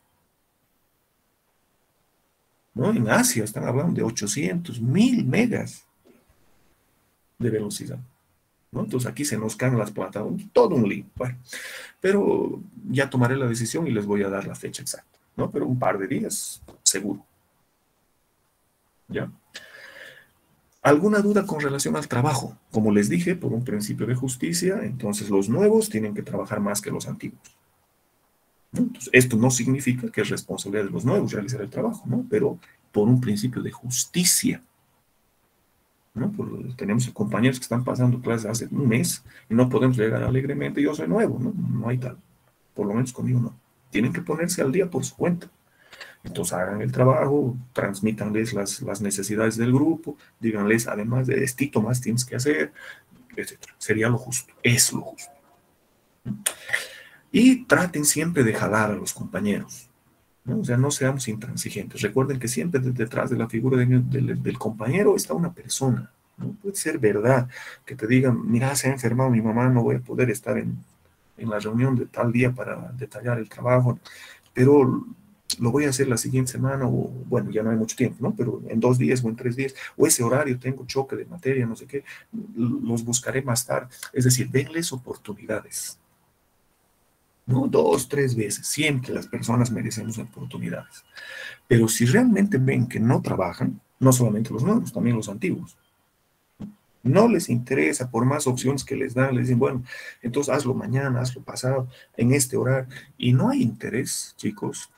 ¿No? En Asia están hablando de 800, 1000 megas de velocidad. ¿No? Entonces aquí se nos caen las plataformas, todo un lío. Bueno, pero ya tomaré la decisión y les voy a dar la fecha exacta, ¿no? Pero un par de días, seguro. ¿Ya? ¿Alguna duda con relación al trabajo? Como les dije, por un principio de justicia, entonces los nuevos tienen que trabajar más que los antiguos, ¿no? Entonces, esto no significa que es responsabilidad de los nuevos realizar el trabajo, ¿no? Pero por un principio de justicia, ¿no? Tenemos compañeros que están pasando clases hace un mes y no podemos llegar alegremente, yo soy nuevo, ¿no? No hay tal, por lo menos conmigo no. Tienen que ponerse al día por su cuenta. Entonces hagan el trabajo, transmítanles las necesidades del grupo, díganles además de esto más tienes que hacer, etc. Sería lo justo, es lo justo. Y traten siempre de jalar a los compañeros, ¿no? O sea, no seamos intransigentes. Recuerden que siempre detrás de la figura del compañero está una persona. No puede ser verdad que te digan, mira, se ha enfermado mi mamá, no voy a poder estar en la reunión de tal día para detallar el trabajo, pero lo voy a hacer la siguiente semana, o bueno, ya no hay mucho tiempo, ¿no? Pero en 2 días o en 3 días, o ese horario tengo choque de materia, no sé qué, los buscaré más tarde. Es decir, denles oportunidades. No 2, 3 veces, siempre las personas merecemos oportunidades. Pero si realmente ven que no trabajan, no solamente los nuevos, también los antiguos, no les interesa, por más opciones que les dan, les dicen, bueno, entonces hazlo mañana, hazlo pasado, en este horario, y no hay interés, chicos,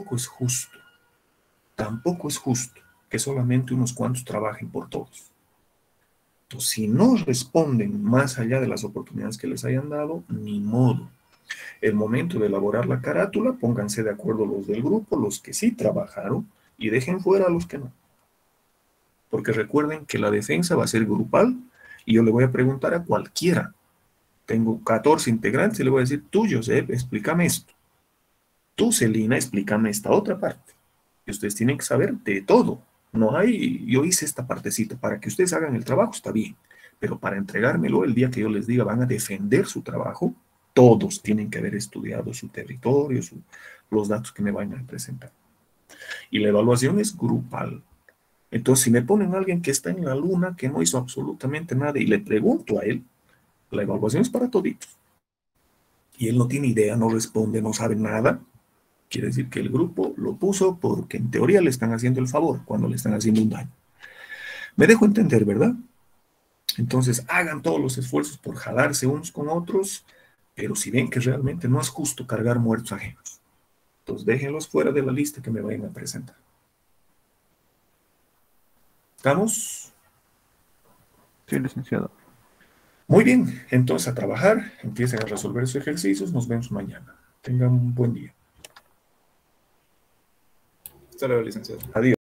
tampoco es justo que solamente unos cuantos trabajen por todos. Entonces, si no responden más allá de las oportunidades que les hayan dado, ni modo. El momento de elaborar la carátula, pónganse de acuerdo los del grupo, los que sí trabajaron, y dejen fuera a los que no. Porque recuerden que la defensa va a ser grupal, y yo le voy a preguntar a cualquiera. Tengo 14 integrantes y le voy a decir, tú, Josep, explícame esto. Tú, Celina, explícame esta otra parte. Y ustedes tienen que saber de todo. No hay, yo hice esta partecita para que ustedes hagan el trabajo, está bien. Pero para entregármelo el día que yo les diga van a defender su trabajo, todos tienen que haber estudiado su territorio, los datos que me vayan a presentar. Y la evaluación es grupal. Entonces, si me ponen a alguien que está en la luna, que no hizo absolutamente nada, y le pregunto a él, la evaluación es para toditos. Y él no tiene idea, no responde, no sabe nada. Quiere decir que el grupo lo puso porque en teoría le están haciendo el favor cuando le están haciendo un daño. Me dejo entender, ¿verdad? Entonces, hagan todos los esfuerzos por jalarse unos con otros, pero si ven que realmente no es justo cargar muertos ajenos, entonces déjenlos fuera de la lista que me vayan a presentar. ¿Estamos? Sí, licenciado. Muy bien, entonces a trabajar, empiecen a resolver sus ejercicios, nos vemos mañana. Tengan un buen día. Hasta luego, licenciado. Adiós.